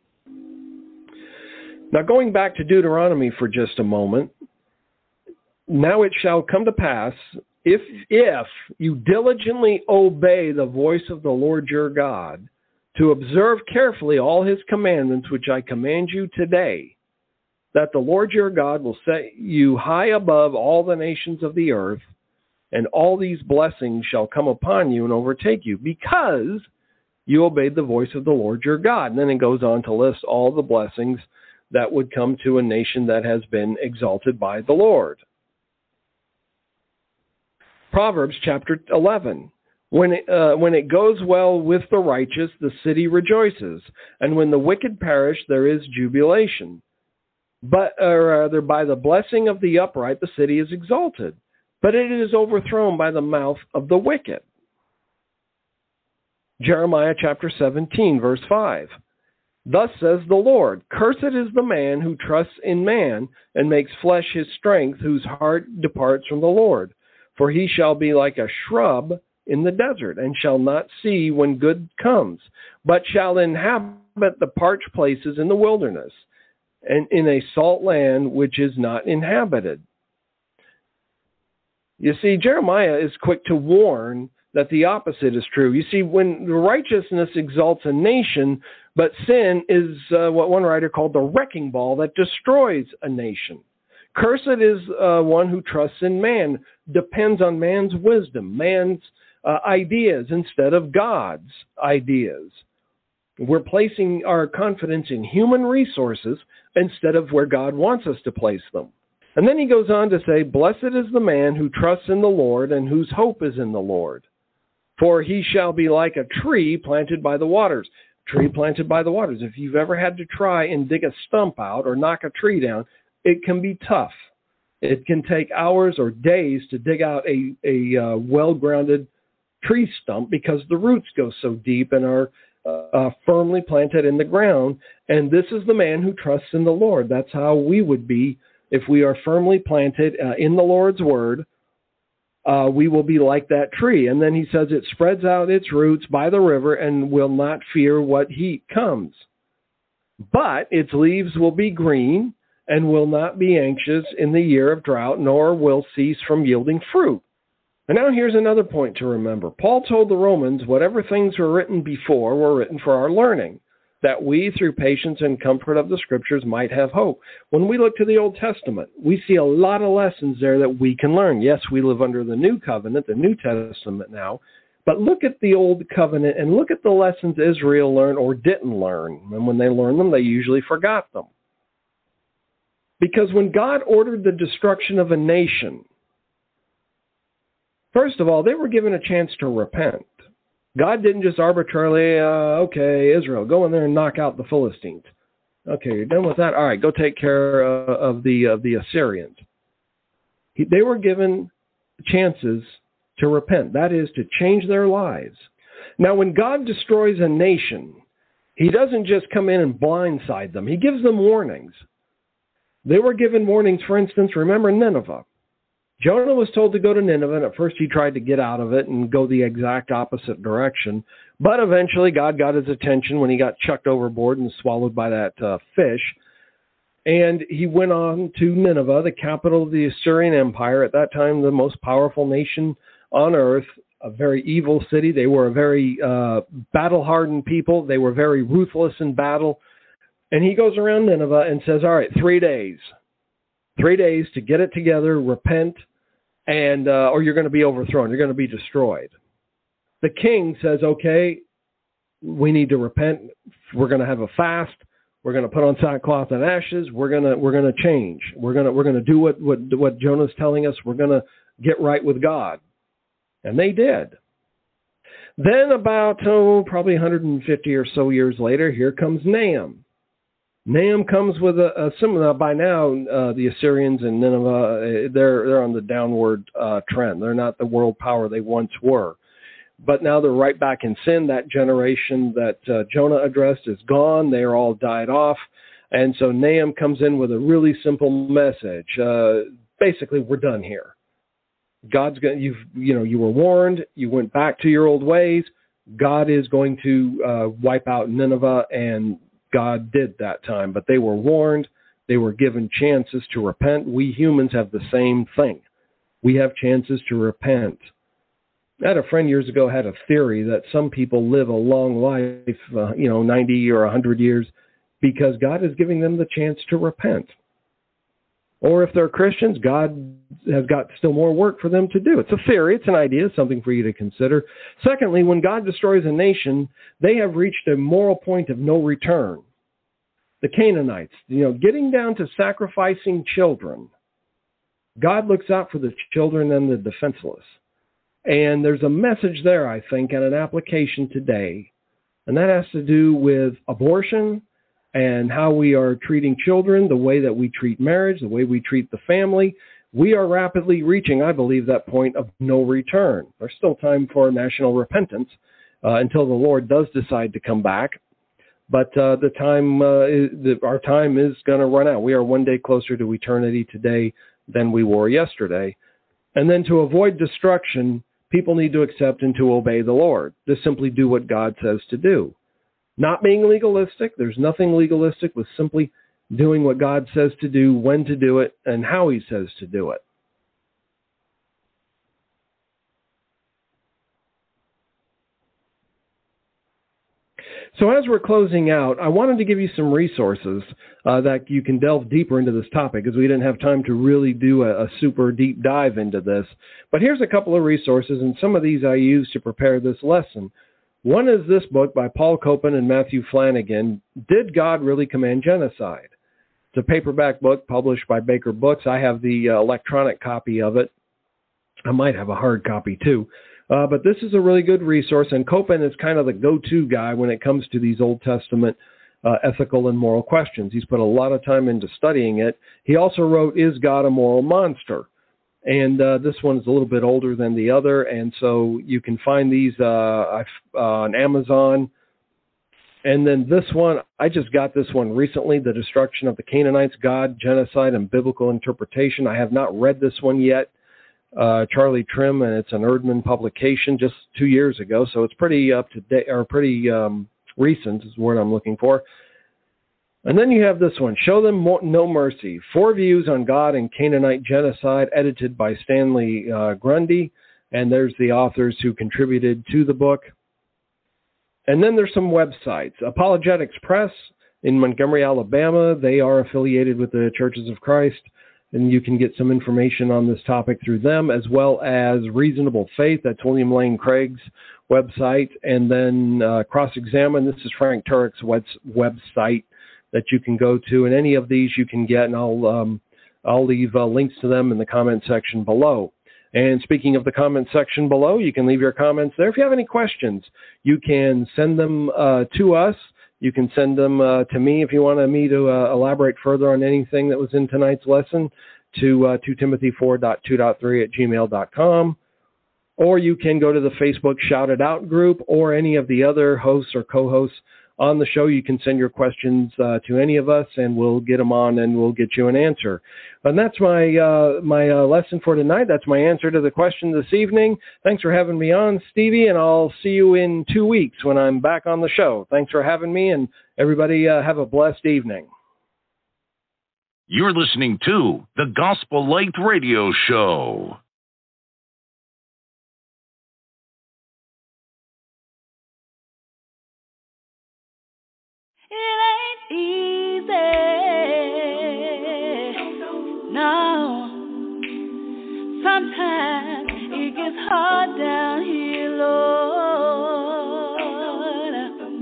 Now, going back to Deuteronomy for just a moment, now it shall come to pass, if you diligently obey the voice of the Lord your God, to observe carefully all his commandments which I command you today, that the Lord your God will set you high above all the nations of the earth, and all these blessings shall come upon you and overtake you, because you obeyed the voice of the Lord your God. And then it goes on to list all the blessings that would come to a nation that has been exalted by the Lord. Proverbs chapter 11. When it goes well with the righteous, the city rejoices, and when the wicked perish, there is jubilation. But rather, by the blessing of the upright, the city is exalted, but it is overthrown by the mouth of the wicked. Jeremiah chapter 17, verse 5. Thus says the Lord, cursed is the man who trusts in man and makes flesh his strength, whose heart departs from the Lord. For he shall be like a shrub in the desert, and shall not see when good comes, but shall inhabit the parched places in the wilderness, and in a salt land which is not inhabited. You see, Jeremiah is quick to warn that the opposite is true. You see, when righteousness exalts a nation, but sin is what one writer called the wrecking ball that destroys a nation. Cursed is one who trusts in man, depends on man's wisdom, man's ideas instead of God's ideas. We're placing our confidence in human resources instead of where God wants us to place them. And then he goes on to say, blessed is the man who trusts in the Lord and whose hope is in the Lord. For he shall be like a tree planted by the waters. Tree planted by the waters. If you've ever had to try and dig a stump out or knock a tree down, it can be tough. It can take hours or days to dig out a well-grounded tree stump because the roots go so deep and are firmly planted in the ground. And this is the man who trusts in the Lord. That's how we would be if we are firmly planted in the Lord's word. We will be like that tree. And then he says it spreads out its roots by the river and will not fear what heat comes. But its leaves will be green and will not be anxious in the year of drought, nor will cease from yielding fruit. And now here's another point to remember. Paul told the Romans, whatever things were written before were written for our learning, that we, through patience and comfort of the Scriptures, might have hope. When we look to the Old Testament, we see a lot of lessons there that we can learn. Yes, we live under the New Covenant, the New Testament now, but look at the Old Covenant and look at the lessons Israel learned or didn't learn. And when they learned them, they usually forgot them. Because when God ordered the destruction of a nation, first of all, they were given a chance to repent. God didn't just arbitrarily, okay, Israel, go in there and knock out the Philistines. Okay, you're done with that? All right, go take care of the Assyrians. They were given chances to repent. That is, to change their lives. Now, when God destroys a nation, he doesn't just come in and blindside them. He gives them warnings. They were given warnings, for instance, remember Nineveh. Jonah was told to go to Nineveh, and at first he tried to get out of it and go the exact opposite direction. But eventually God got his attention when he got chucked overboard and swallowed by that fish. And he went on to Nineveh, the capital of the Assyrian Empire, at that time the most powerful nation on earth, a very evil city. They were a very battle-hardened people. They were very ruthless in battle. And he goes around Nineveh and says, all right, 3 days. 3 days to get it together, repent, and or you're going to be overthrown. You're going to be destroyed. The king says, okay, we need to repent. We're going to have a fast. We're going to put on sackcloth and ashes. We're going to change. We're going to do what Jonah's telling us. We're going to get right with God. And they did. Then about, probably 150 or so years later, here comes Nahum. Nahum comes with a similar. By now, the Assyrians and Nineveh, they're on the downward trend. They're not the world power they once were. But now they're right back in sin. That generation that Jonah addressed is gone. They are all died off. And so Nahum comes in with a really simple message. Basically, we're done here. God's going. You were warned. You went back to your old ways. God is going to wipe out Nineveh, and God did that time. But they were warned. They were given chances to repent. We humans have the same thing. We have chances to repent. I had a friend years ago had a theory that some people live a long life, 90 or 100 years, because God is giving them the chance to repent. Or if they're Christians, God has got still more work for them to do. It's a theory, it's an idea, something for you to consider. Secondly, when God destroys a nation, they have reached a moral point of no return. The Canaanites, getting down to sacrificing children. God looks out for the children and the defenseless. And there's a message there, I think, and an application today. And that has to do with abortion and how we are treating children, the way that we treat marriage, the way we treat the family. We are rapidly reaching, I believe, that point of no return. There's still time for national repentance until the Lord does decide to come back. But our time is going to run out. We are one day closer to eternity today than we were yesterday. And then to avoid destruction, people need to accept and to obey the Lord, to simply do what God says to do. Not being legalistic. There's nothing legalistic with simply doing what God says to do, when to do it, and how he says to do it. So as we're closing out, I wanted to give you some resources that you can delve deeper into this topic, because we didn't have time to really do a super deep dive into this. But here's a couple of resources, and some of these I used to prepare this lesson. One is this book by Paul Copan and Matthew Flanagan, Did God Really Command Genocide? It's a paperback book published by Baker Books. I have the electronic copy of it. I might have a hard copy too. But this is a really good resource, and Copan is kind of the go-to guy when it comes to these Old Testament ethical and moral questions. He's put a lot of time into studying it. He also wrote, Is God a Moral Monster? And this one's a little bit older than the other, and so you can find these on Amazon. And then this one, I just got this one recently, The Destruction of the Canaanites, God, Genocide, and Biblical Interpretation. I have not read this one yet. Charlie Trim, and it's an Erdman publication just 2 years ago, so it's pretty up to date, or pretty recent is the word I'm looking for. And then you have this one, Show Them No Mercy, 4 Views on God and Canaanite Genocide, edited by Stanley Grundy, and there's the authors who contributed to the book. And then there's some websites. Apologetics Press in Montgomery, Alabama, they are affiliated with the Churches of Christ, and you can get some information on this topic through them, as well as Reasonable Faith. That's William Lane Craig's website. And then Cross-Examine. This is Frank Turek's website. that you can go to, and any of these you can get, and I'll leave links to them in the comment section below. And speaking of the comment section below, you can leave your comments there. If you have any questions, you can send them to us. You can send them to me if you want me to elaborate further on anything that was in tonight's lesson to timothy4.2.3@gmail.com. Or you can go to the Facebook Shout It Out group or any of the other hosts or co-hosts on the show. You can send your questions to any of us, and we'll get them on, and we'll get you an answer. And that's my lesson for tonight. That's my answer to the question this evening. Thanks for having me on, Stevie, and I'll see you in 2 weeks when I'm back on the show. Thanks for having me, and everybody have a blessed evening. You're listening to the Gospel Light Radio Show. It ain't easy, no. Sometimes it gets hard down here, Lord.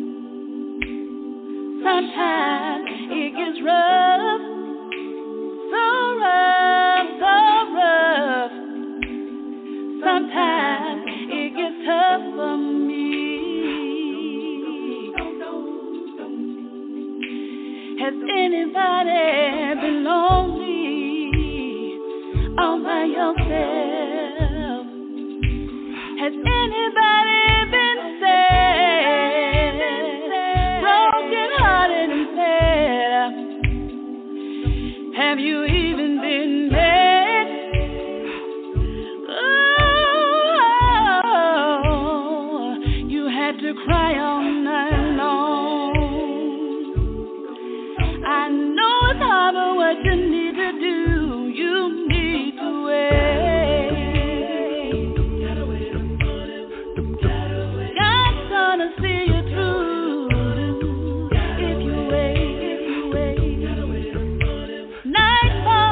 Sometimes it gets rough, so rough, so rough. Sometimes it gets tough for me. Has anybody been lonely all by yourself? Has anybody been sad, broken hearted and sad? Have you even been mad? Oh, you had to cry all night long. I know it's hard, but what you need to do, you need to wait. God's gonna see you through if you wait, if you wait. Night falls.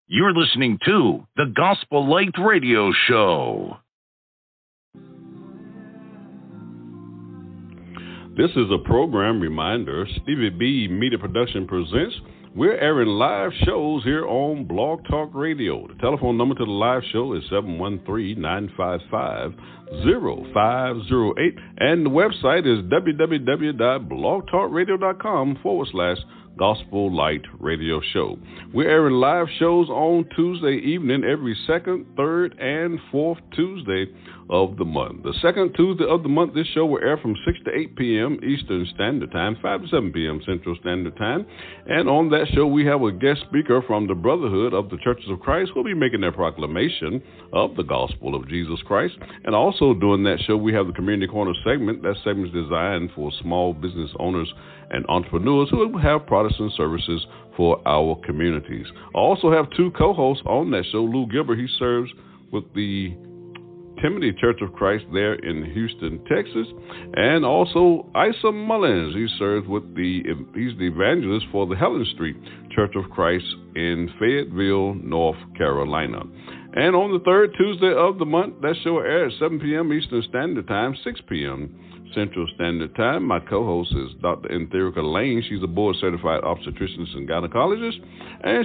You're listening to the Gospel Light Radio Show. This is a program reminder. Stevie B Media Production presents. We're airing live shows here on Blog Talk Radio. The telephone number to the live show is 713-955-0508. And the website is www.blogtalkradio.com/Gospel Light Radio Show. We're airing live shows on Tuesday evening every second, third, and fourth Tuesday of the month. The second Tuesday of the month, this show will air from 6 to 8 p.m. Eastern Standard Time, 5 to 7 p.m. Central Standard Time. And on that show, we have a guest speaker from the Brotherhood of the Churches of Christ who will be making their proclamation of the gospel of Jesus Christ. And also during that show, we have the Community Corner segment. That segment is designed for small business owners and entrepreneurs who will have products and services for our communities. I also have two co-hosts on that show. Lou Gilbert, he serves with the Timothy Church of Christ there in Houston, Texas, and also Isa Mullins. He serves with he's the evangelist for the Helen Street Church of Christ in Fayetteville, North Carolina. And on the third Tuesday of the month, that show will air at 7 p.m. Eastern Standard Time, 6 p.m. Central Standard Time. My co-host is Dr. Entherica Lane. She's a board-certified obstetrician and gynecologist, and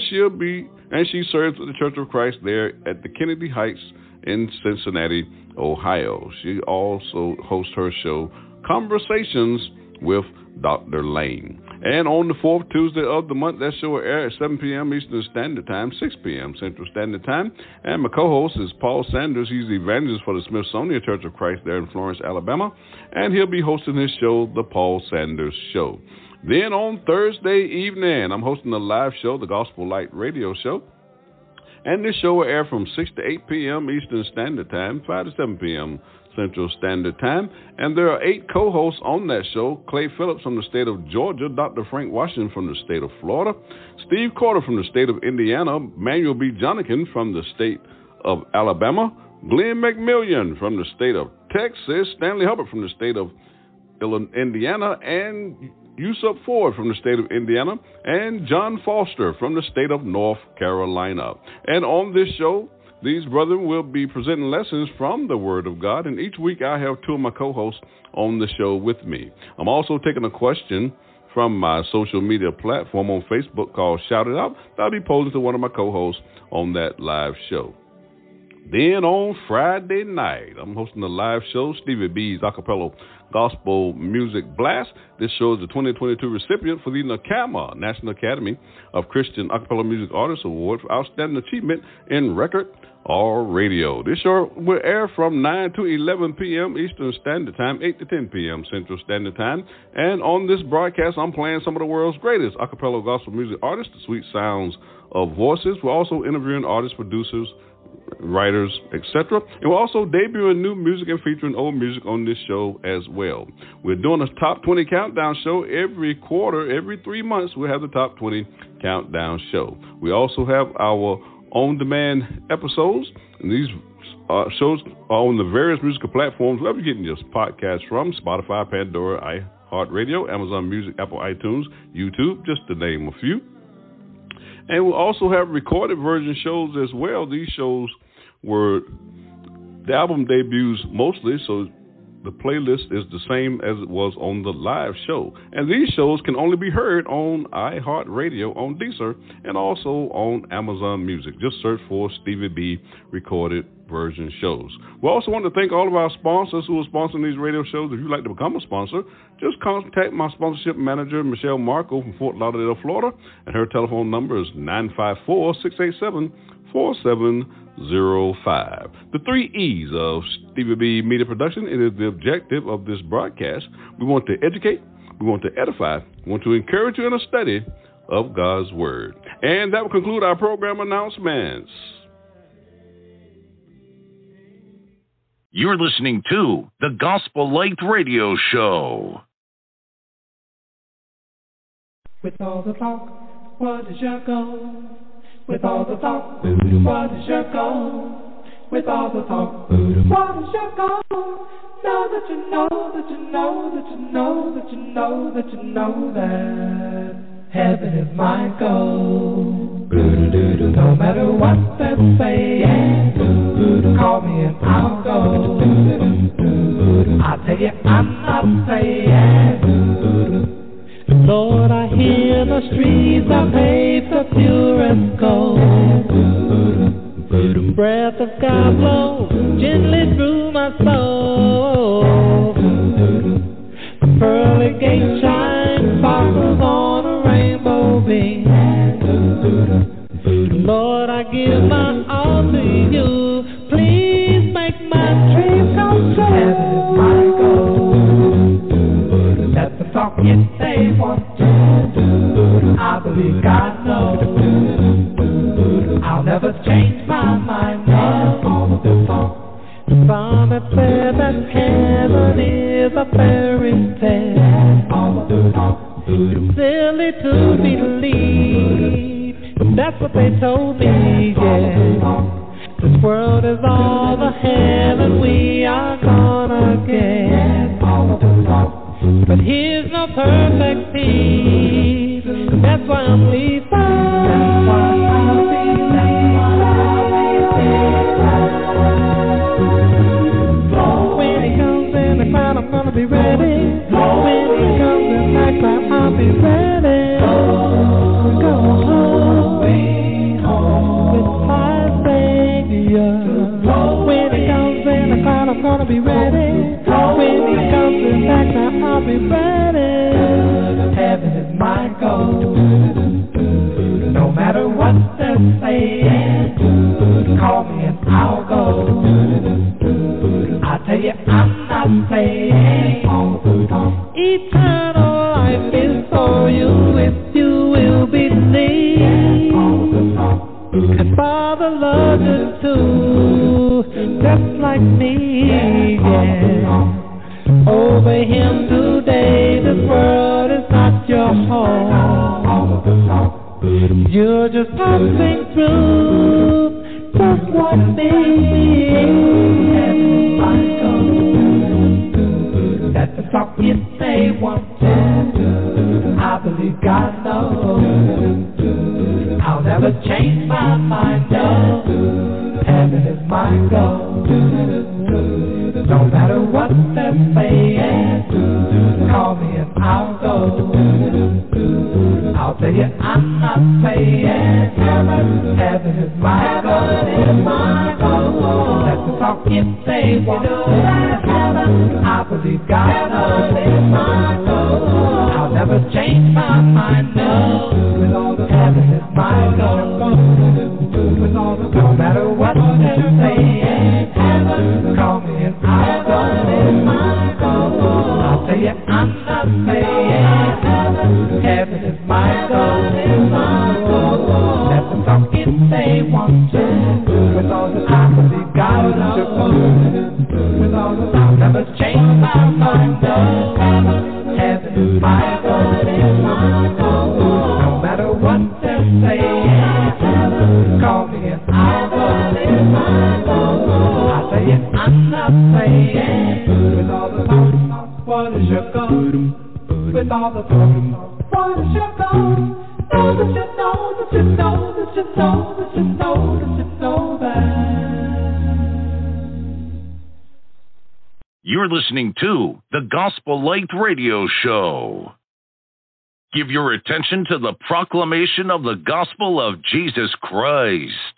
she serves with the Church of Christ there at the Kennedy Heights in Cincinnati, Ohio. She also hosts her show, Conversations with Dr. Lane. And on the fourth Tuesday of the month, that show will air at 7 p.m. Eastern Standard Time, 6 p.m. Central Standard Time. And my co-host is Paul Sanders. He's the evangelist for the Smithsonian Church of Christ there in Florence, Alabama. And he'll be hosting his show, The Paul Sanders Show. Then on Thursday evening, I'm hosting a live show, the Gospel Light Radio Show. And this show will air from 6 to 8 p.m. Eastern Standard Time, 5 to 7 p.m. Central Standard Time. And there are 8 co-hosts on that show. Clay Phillips from the state of Georgia, Dr. Frank Washington from the state of Florida, Steve Carter from the state of Indiana, Manuel B. Jonikin from the state of Alabama, Glenn McMillian from the state of Texas, Stanley Hubbard from the state of Indiana, and Yusuf Ford from the state of Indiana, and John Foster from the state of North Carolina. And on this show, these brethren will be presenting lessons from the Word of God, and each week I have two of my co-hosts on the show with me. I'm also taking a question from my social media platform on Facebook called Shout It Out. That'll be posed to one of my co-hosts on that live show. Then on Friday night, I'm hosting a live show, Stevie B's Acapella Gospel Music Blast. This show is the 2022 recipient for the NACAMA, National Academy of Christian Acapella Music Artists Award for Outstanding Achievement in Record or Radio. This show will air from 9 to 11 p.m. Eastern Standard Time, 8 to 10 p.m. Central Standard Time. And on this broadcast, I'm playing some of the world's greatest acapella gospel music artists, the sweet sounds of voices. We're also interviewing artists, producers, writers, etc. And we're also debuting new music and featuring old music on this show as well. We're doing a top 20 countdown show every quarter. Every 3 months, we'll have the top 20 countdown show. We also have our on-demand episodes, and these shows are on the various musical platforms wherever you're getting your podcasts from: Spotify, Pandora, iHeartRadio, Amazon Music, Apple iTunes, YouTube, just to name a few. And we'll also have recorded version shows as well. These shows were the album debuts mostly, so the playlist is the same as it was on the live show. And these shows can only be heard on iHeartRadio, on Deezer, and also on Amazon Music. Just search for Stevie B recorded version shows. We also want to thank all of our sponsors who are sponsoring these radio shows. If you'd like to become a sponsor, just contact my sponsorship manager, Michelle Marco from Fort Lauderdale, Florida, and her telephone number is 954-687-4705. The 3 E's of Stevie B Media Production. It is the objective of this broadcast. We want to educate, we want to edify, we want to encourage you in a study of God's Word. And that will conclude our program announcements. You're listening to the Gospel Light Radio Show. With all the talk, what is your goal? With all the talk, what is your goal? With all the talk, what is your goal? Now that you know, that you know, that you know, that you know, that you know that heaven is my goal. No matter what they say, call me and I'll go. I tell you I'm not saying. Lord, I hear the streets are paved of purest gold. Breath of God blows gently through my soul. The pearly gate shine sparkles on a rainbow beam. Lord, I give my all to you. Please make my dreams come true. Heaven is my goal. Let the talk if they want to. I believe God knows. I'll never change my mind now. The Father said that heaven is a fairy tale. Silly to believe, but that's what they told me, yeah. This world is all the heaven we are gonna get. But here's no perfect peace, that's why I'm leaving. That's why I'll be when he comes in the crowd, I'm gonna be ready. When he comes in that crowd, I'll be ready. Go home with my Savior. When he comes in the crowd, I'm gonna be ready. When he comes in that crowd, I'll be ready. Heaven is my goal. No matter what they're saying, call me and I'll go. I tell you I'm not saying eternal life is for you if you will believe. And Father loves you too, just like me, yeah. Obey Him today, this world is not your home. You're just passing through, just like me. Let the talk if they want to. I believe God knows. I'll never change my mind, no. Heaven is my goal. No matter what they're saying, call me and I'll go. I'll tell you I'm not saying heaven is my goal. Let the talk if they want to. I believe God knows. I'll never change my mind, no. Heaven is my goal. No matter what they're saying, call me and I'll go. I'll tell you I'm not saying heaven is my goal. Let them talk if they want to. I believe God knows. I'll never change my mind, no. Heaven is my goal. No matter what they're saying, call me and I'll go. I tell you I'm not saying with all the talk, what is your goal? With all the talk, what is your goal? Know that you know that you know that you know that you know that you know that. You're listening to the Gospel Light Radio Show. Give your attention to the proclamation of the gospel of Jesus Christ.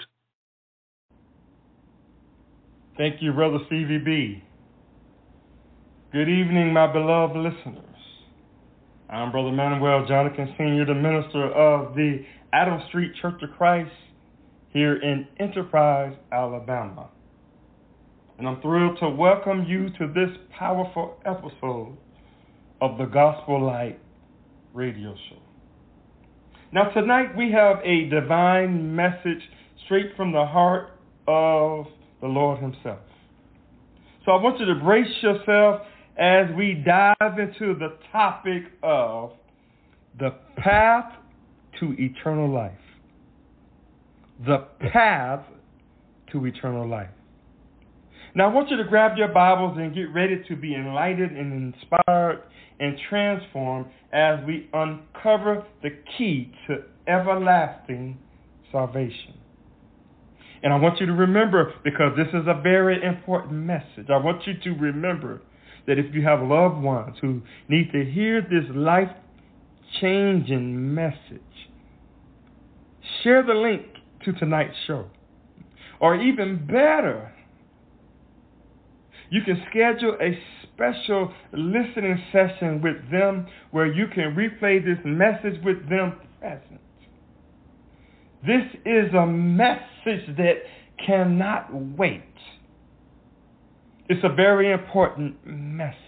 Thank you, Brother Stevie B. Good evening, my beloved listeners. I'm Brother Manuel Jonathan, Sr., the minister of the Adams Street Church of Christ here in Enterprise, Alabama. And I'm thrilled to welcome you to this powerful episode of the Gospel Light Radio Show. Now, tonight we have a divine message straight from the heart of the Lord Himself. So I want you to brace yourself as we dive into the topic of the path to eternal life. The path to eternal life. Now I want you to grab your Bibles and get ready to be enlightened and inspired and transformed as we uncover the key to everlasting salvation. And I want you to remember, because this is a very important message, I want you to remember that if you have loved ones who need to hear this life-changing message, share the link to tonight's show. Or even better, you can schedule a special listening session with them where you can replay this message with them present. This is a message that cannot wait. It's a very important message.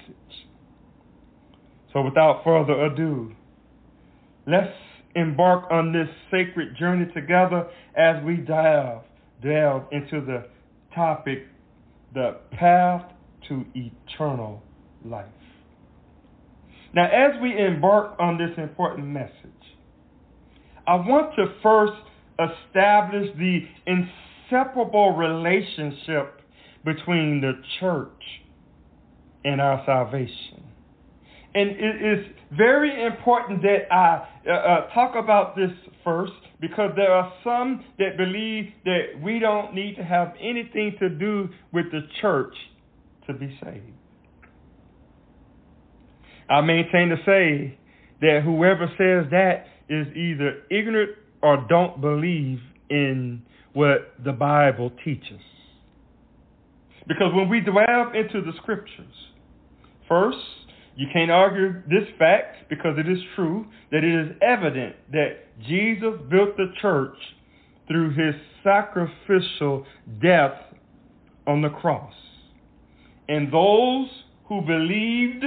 So without further ado, let's embark on this sacred journey together as we delve into the topic, the path to eternal life. Now, as we embark on this important message, I want to first establish the inseparable relationship between the church and our salvation. And it is very important that I talk about this first, because there are some that believe that we don't need to have anything to do with the church to be saved. I maintain to say that whoever says that is either ignorant or don't believe in what the Bible teaches. Because when we delve into the scriptures, first, you can't argue this fact, because it is true that it is evident that Jesus built the church through his sacrificial death on the cross. And those who believed,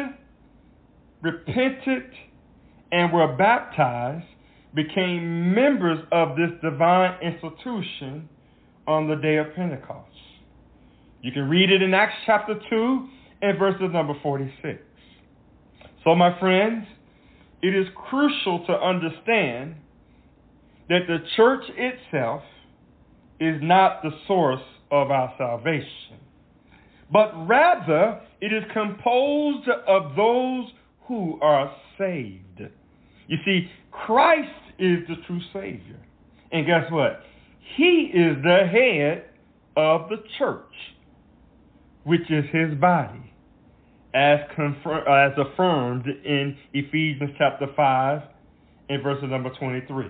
repented, and were baptized became members of this divine institution on the day of Pentecost. You can read it in Acts chapter 2 and verses number 46. So, my friends, it is crucial to understand that the church itself is not the source of our salvation, but rather it is composed of those who are saved. You see, Christ is the true Savior. And guess what? He is the head of the church, which is his body, as affirmed in Ephesians chapter 5 and verse number 23.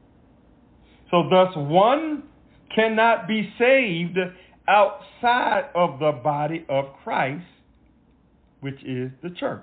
So thus one cannot be saved outside of the body of Christ, which is the church.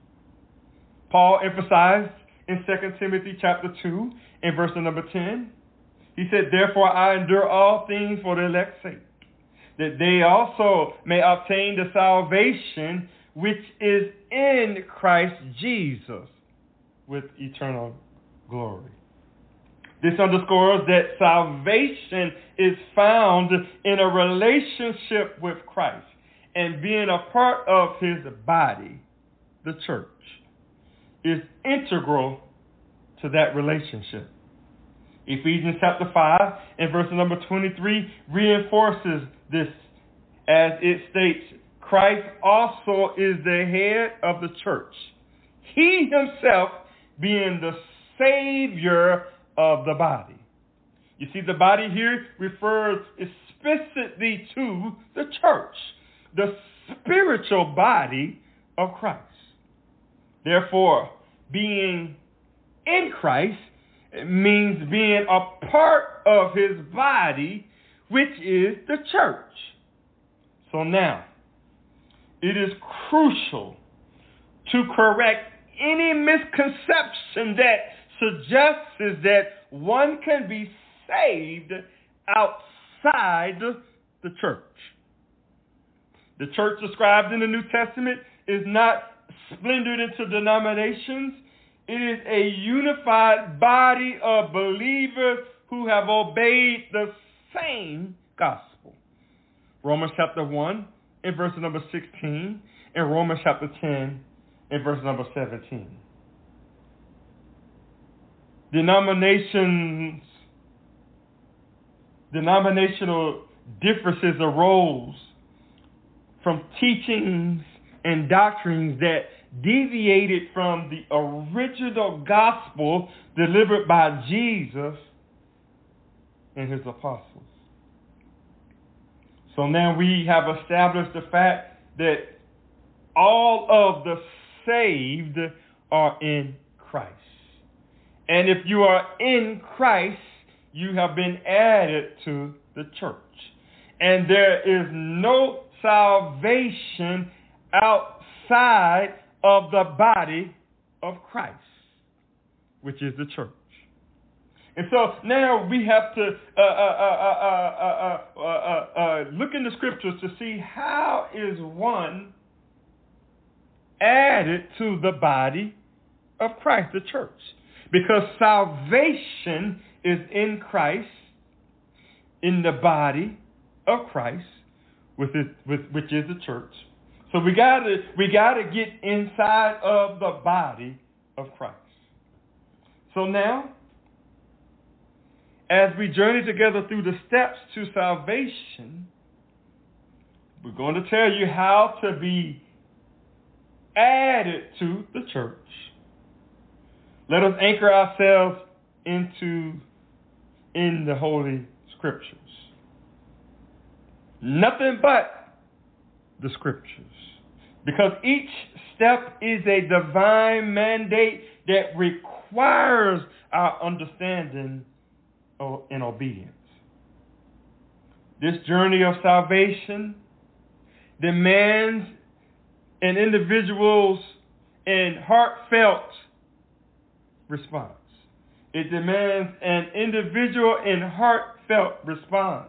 Paul emphasized in 2 Timothy chapter 2 and verse number 10, he said, "Therefore I endure all things for the elect's sake, that they also may obtain the salvation which is in Christ Jesus with eternal glory." This underscores that salvation is found in a relationship with Christ and being a part of his body, the church, is integral to that relationship. Ephesians chapter 5 and verse number 23 reinforces this as it states, "Christ also is the head of the church, he himself being the Savior of the body." You see, the body here refers explicitly to the church, the spiritual body of Christ. Therefore, being in Christ means being a part of his body, which is the church. So now, it is crucial to correct any misconception that suggests that one can be saved outside the church. The church described in the New Testament is not splintered into denominations. It is a unified body of believers who have obeyed the same gospel. Romans chapter 1 and verse number 16, and Romans chapter 10 and verse number 17. Denominational differences arose from teachings and doctrines that deviated from the original. 'original gospel delivered by Jesus, and his apostles. So now we have established the fact that all of the saved are in Christ. And if you are in Christ, you have been added to the church. And there is no salvation outside of the body of Christ, which is the church. And so now we have to look in the scriptures to see how is one added to the body of Christ, the church. Because salvation is in Christ, in the body of Christ, which is the church. So we gotta get inside of the body of Christ. So now, as we journey together through the steps to salvation, we're going to tell you how to be added to the church. Let us anchor ourselves in the Holy Scriptures. Nothing but the Scriptures. Because each step is a divine mandate that requires our understanding and obedience. This journey of salvation demands an individual's and heartfelt response. It demands an individual and heartfelt response.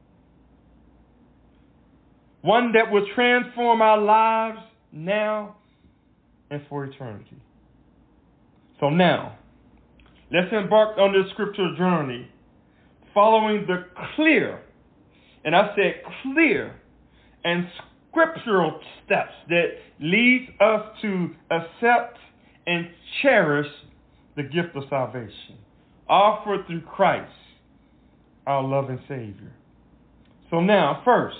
One that will transform our lives now and for eternity. So now, let's embark on this scriptural journey following the clear, and I said clear, and scriptural steps that leads us to accept and cherish the gift of salvation offered through Christ, our loving Savior. So now, first,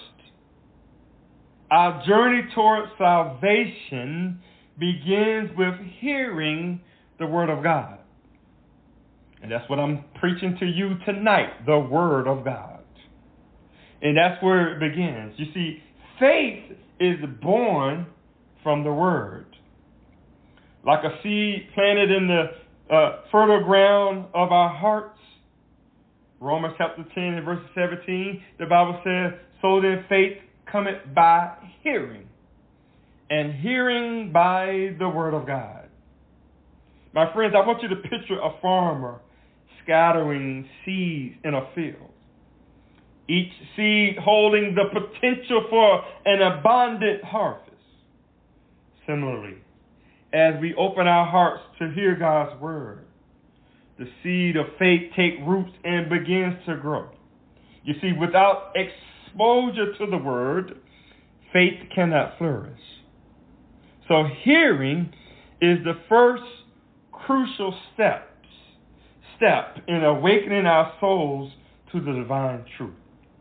our journey towards salvation begins with hearing the Word of God. And that's what I'm preaching to you tonight, the Word of God. And that's where it begins. You see, faith is born from the Word. Like a seed planted in the fertile ground of our hearts. Romans chapter 10 and verse 17, the Bible says, so then faith cometh by hearing, and hearing by the Word of God. My friends, I want you to picture a farmer scattering seeds in a field. Each seed holding the potential for an abundant harvest. Similarly, as we open our hearts to hear God's Word, the seed of faith takes roots and begins to grow. You see, without exposure to the Word, faith cannot flourish. So hearing is the first crucial step in awakening our souls to the divine truth.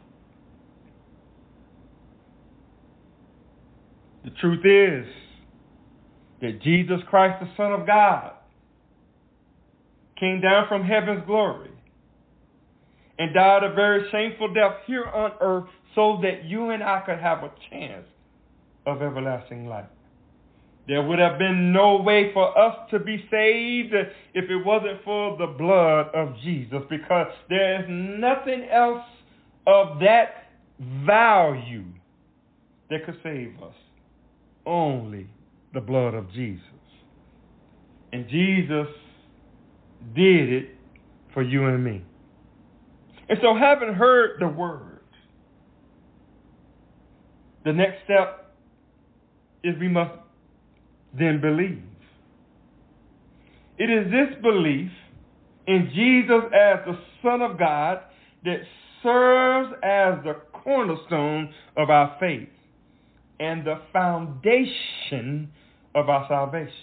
The truth is that Jesus Christ, the Son of God, came down from heaven's glory and died a very shameful death here on earth so that you and I could have a chance of everlasting life. There would have been no way for us to be saved if it wasn't for the blood of Jesus, because there is nothing else of that value that could save us. Only the blood of Jesus. And Jesus did it for you and me. And so, having heard the Word, the next step is we must then believe. It is this belief in Jesus as the Son of God that serves as the cornerstone of our faith and the foundation of our salvation.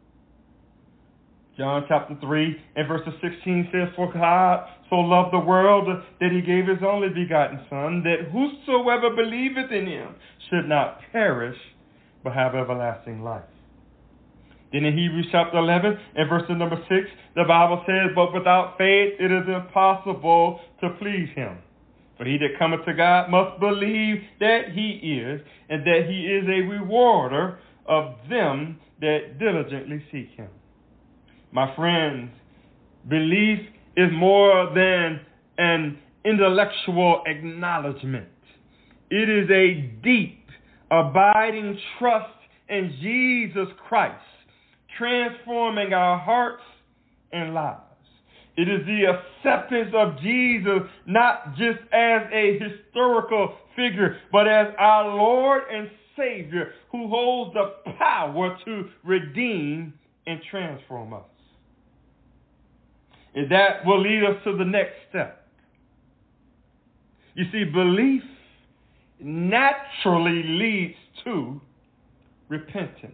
John chapter 3 and verse 16 says, for God so loved the world that he gave his only begotten Son, that whosoever believeth in him should not perish, but have everlasting life. Then in Hebrews chapter 11 and verse number 6, the Bible says, but without faith it is impossible to please him. For he that cometh to God must believe that he is, and that he is a rewarder of them that diligently seek him. My friends, belief is more than an intellectual acknowledgement. It is a deep, abiding trust in Jesus Christ, transforming our hearts and lives. It is the acceptance of Jesus not just as a historical figure, but as our Lord and Savior who holds the power to redeem and transform us. And that will lead us to the next step. You see, belief naturally leads to repentance.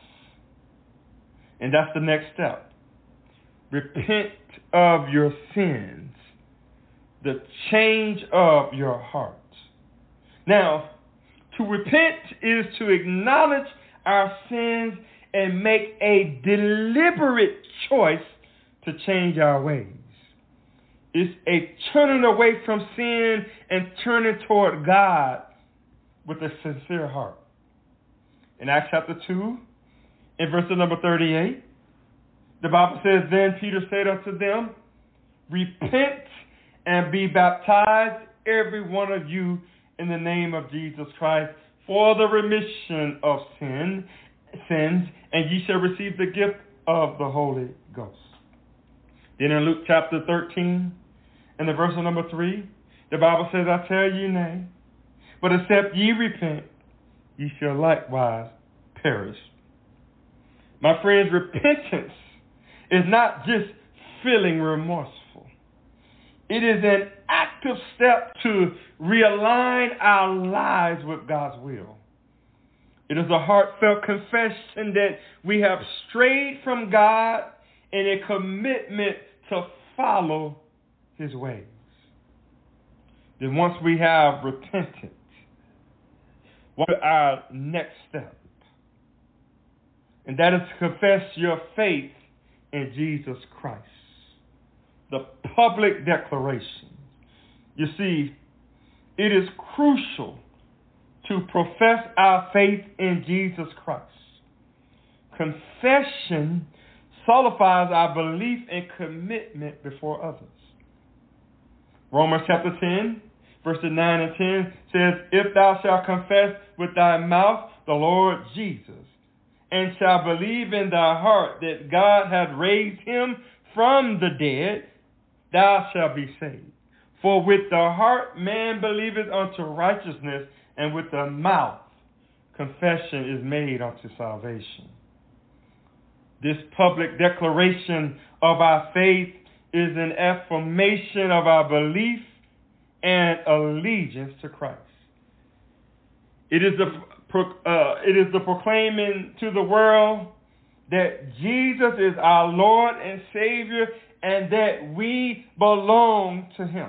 And that's the next step. Repent of your sins, the change of your heart. Now, to repent is to acknowledge our sins and make a deliberate choice to change our ways. It's a turning away from sin and turning toward God with a sincere heart. In Acts chapter 2, in verse number 38, the Bible says, then Peter said unto them, repent and be baptized, every one of you, in the name of Jesus Christ, for the remission of sins, and ye shall receive the gift of the Holy Ghost. Then in Luke chapter 13, in the verse number 3, the Bible says, I tell you nay, but except ye repent, ye shall likewise perish. My friends, repentance is not just feeling remorseful. It is an active step to realign our lives with God's will. It is a heartfelt confession that we have strayed from God and a commitment to follow his ways. Then once we have repented, what is our next step? And that is to confess your faith in Jesus Christ. The public declaration. You see, it is crucial to profess our faith in Jesus Christ. Confession solidifies our belief and commitment before others. Romans chapter 10, verses 9 and 10 says, if thou shalt confess with thy mouth the Lord Jesus, and shalt believe in thy heart that God hath raised him from the dead, thou shalt be saved. For with the heart man believeth unto righteousness, and with the mouth confession is made unto salvation. This public declaration of our faith is an affirmation of our belief and allegiance to Christ. It is the proclaiming to the world that Jesus is our Lord and Savior and that we belong to him.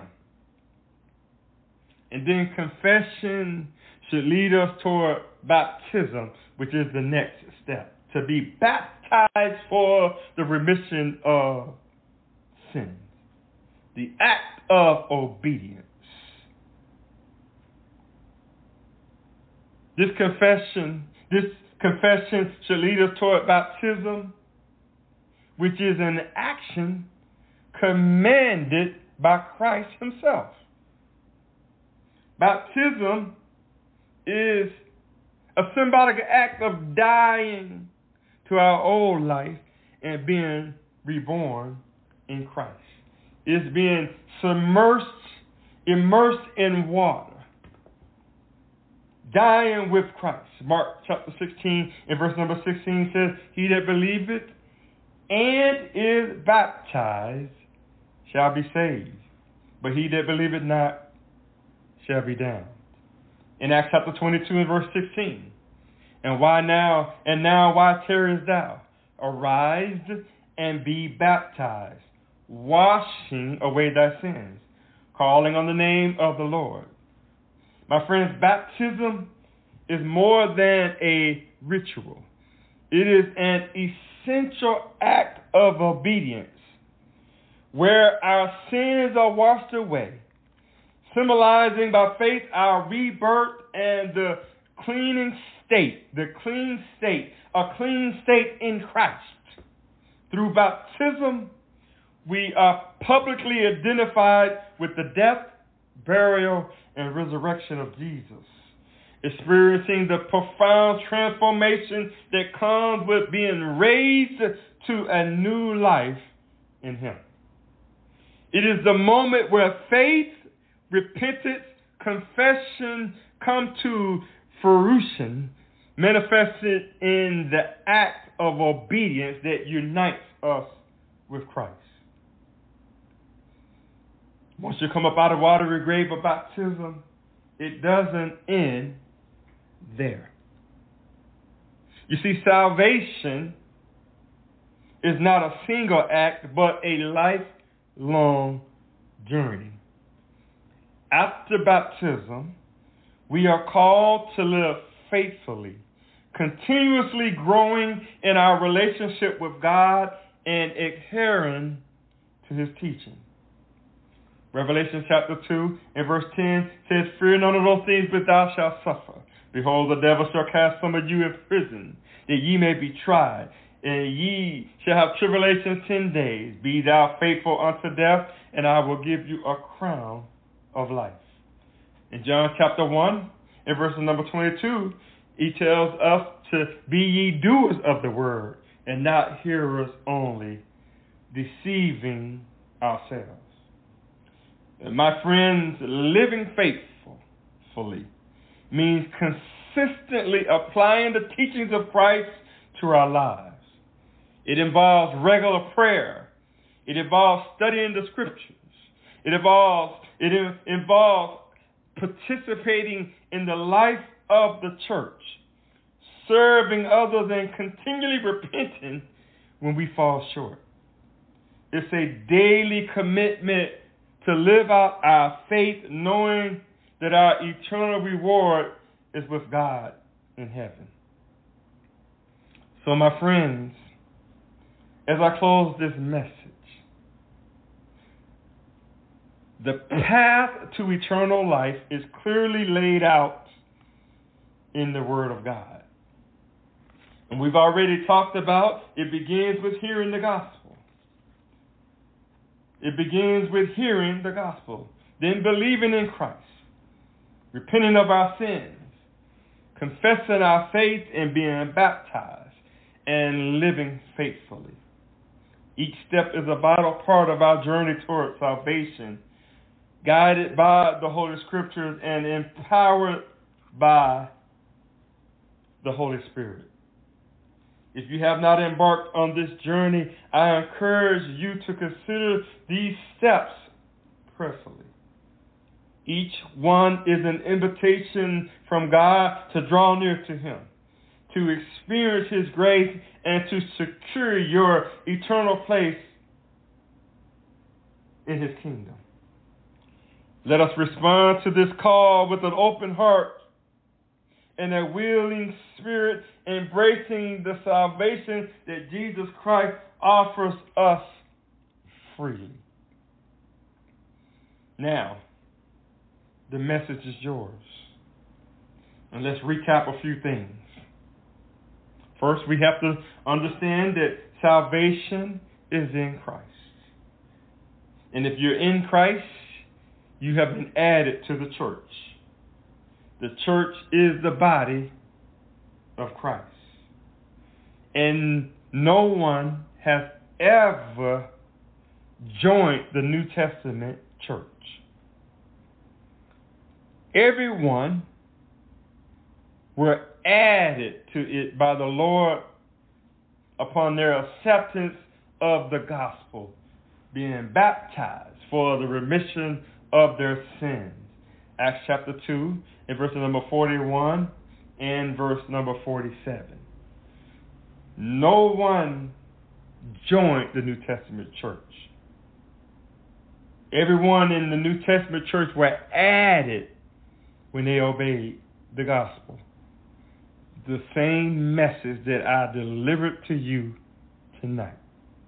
And then confession should lead us toward baptism, which is the next step. To be baptized for the remission of sins. The act of obedience. This confession should lead us toward baptism, which is an action commanded by Christ himself. Baptism is a symbolic act of dying to our old life and being reborn in Christ. It's being immersed in water. Dying with Christ. Mark chapter 16 and verse number 16 says, he that believeth and is baptized shall be saved, but he that believeth not shall be damned. In Acts chapter 22 and verse 16, and now why tarriest thou? Arise and be baptized, washing away thy sins, calling on the name of the Lord. My friends, baptism is more than a ritual. It is an essential act of obedience where our sins are washed away, symbolizing by faith our rebirth and the clean state in Christ. Through baptism, we are publicly identified with the death, burial, and resurrection of Jesus, experiencing the profound transformation that comes with being raised to a new life in Him. It is the moment where faith, repentance, confession come to fruition, manifested in the act of obedience that unites us with Christ. Once you come up out of the watery grave of baptism, it doesn't end there. You see, salvation is not a single act, but a lifelong journey. After baptism, we are called to live faithfully, continuously growing in our relationship with God and adhering to His teaching. Revelation chapter 2 and verse 10 says, "Fear none of those things which thou shalt suffer. Behold, the devil shall cast some of you in prison, that ye may be tried, and ye shall have tribulation 10 days. Be thou faithful unto death, and I will give you a crown of life." In John chapter 1 and verse number 22, he tells us to be ye doers of the word, and not hearers only, deceiving ourselves. And my friends, living faithfully means consistently applying the teachings of Christ to our lives. It involves regular prayer. It involves studying the scriptures. It involves participating in the life of the church, serving others, and continually repenting when we fall short. It's a daily commitment to live out our faith, knowing that our eternal reward is with God in heaven. So, my friends, as I close this message, the path to eternal life is clearly laid out in the Word of God. And we've already talked about it begins with hearing the gospel. It begins with hearing the gospel, then believing in Christ, repenting of our sins, confessing our faith, and being baptized, and living faithfully. Each step is a vital part of our journey toward salvation, guided by the Holy Scriptures and empowered by the Holy Spirit. If you have not embarked on this journey, I encourage you to consider these steps prayerfully. Each one is an invitation from God to draw near to Him, to experience His grace, and to secure your eternal place in His kingdom. Let us respond to this call with an open heart and a willing spirit, embracing the salvation that Jesus Christ offers us freely. Now, the message is yours. And let's recap a few things. First, we have to understand that salvation is in Christ. And if you're in Christ, you have been added to the church. The church is the body of Christ. And no one has ever joined the New Testament church. Everyone were added to it by the Lord upon their acceptance of the gospel, being baptized for the remission of their sins. Acts chapter 2 and verse number 41 and verse number 47. No one joined the New Testament church. Everyone in the New Testament church were added when they obeyed the gospel. the same message that I delivered to you tonight.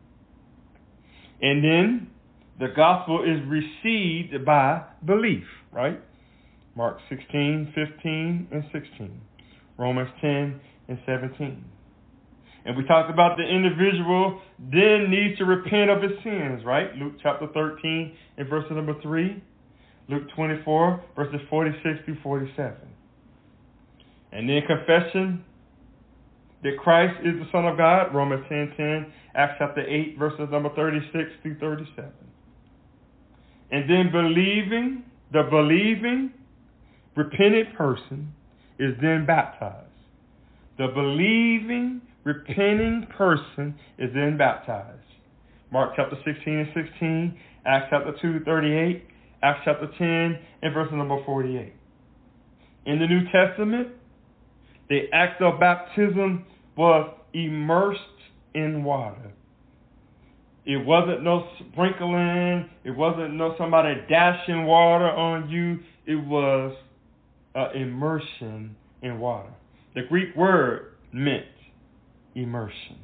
And then the gospel is received by belief, right? Mark 16, 15, and 16. Romans 10 and 17. And we talked about the individual then needs to repent of his sins, right? Luke chapter 13 and verse number 3. Luke 24, verses 46 through 47. And then confession that Christ is the Son of God, Romans 10:10, Acts chapter 8, verses number 36 through 37. And then the believing, repentant person is then baptized. The believing, repenting person is then baptized. Mark chapter 16 and 16, Acts chapter 2, 38, Acts chapter 10, and verse number 48. In the New Testament, the act of baptism was immersed in water. It wasn't no sprinkling. It wasn't no somebody dashing water on you. It was immersion in water. The Greek word meant immersion.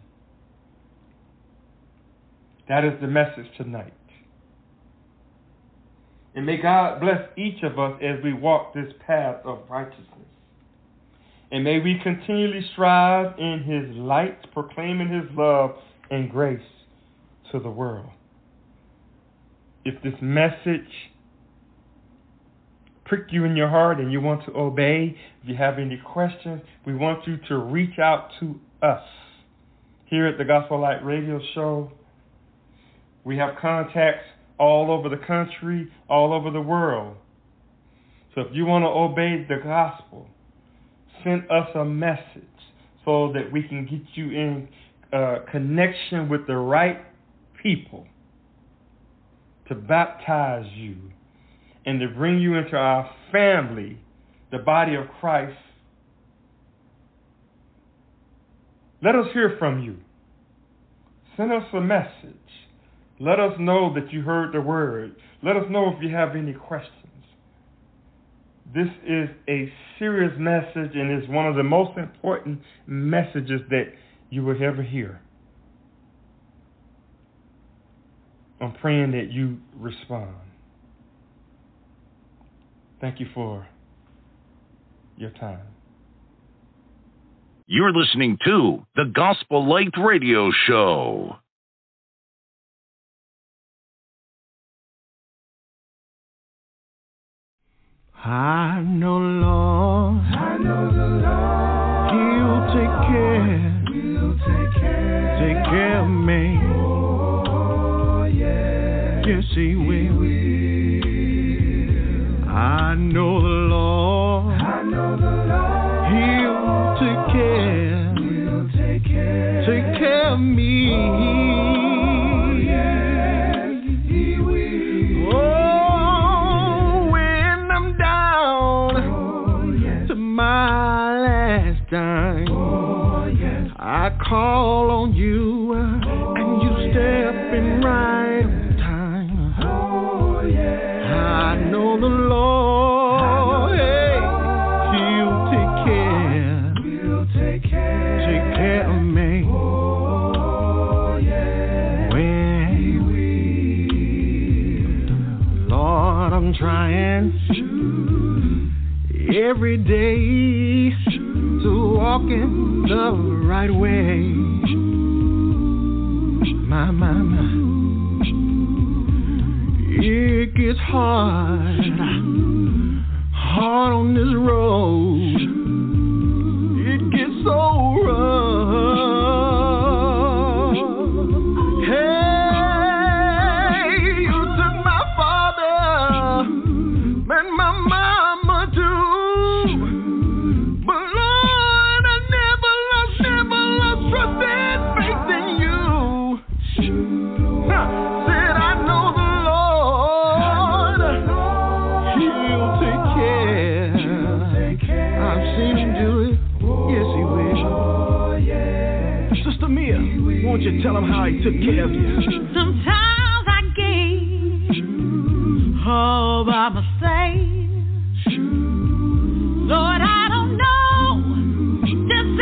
That is the message tonight. And may God bless each of us as we walk this path of righteousness. And may we continually strive in his light, proclaiming his love and grace to the world. If this message pricked you in your heart and you want to obey, if you have any questions, we want you to reach out to us. Here at the Gospel Light Radio Show, we have contacts all over the country, all over the world. So if you want to obey the gospel, send us a message so that we can get you in connection with the right people to baptize you and to bring you into our family, the body of Christ. Let us hear from you. Send us a message. Let us know that you heard the word. Let us know if you have any questions. This is a serious message and is one of the most important messages that you will ever hear. I'm praying that you respond. Thank you for your time. You're listening to the Gospel Light Radio Show. I know, Lord, He'll take care of me. Oh, yes, He will. I know the Lord, He'll take care of me. I call on you, and you step in right on time. I know the Lord, He'll take care of me. Well, Lord, I'm trying every day to walk in the right way. My. It gets hard on this road. It gets so rough. Hey, you took my father and my mama too. Won't you tell him how he took care of you? Sometimes I gain all by myself. Lord, I don't know just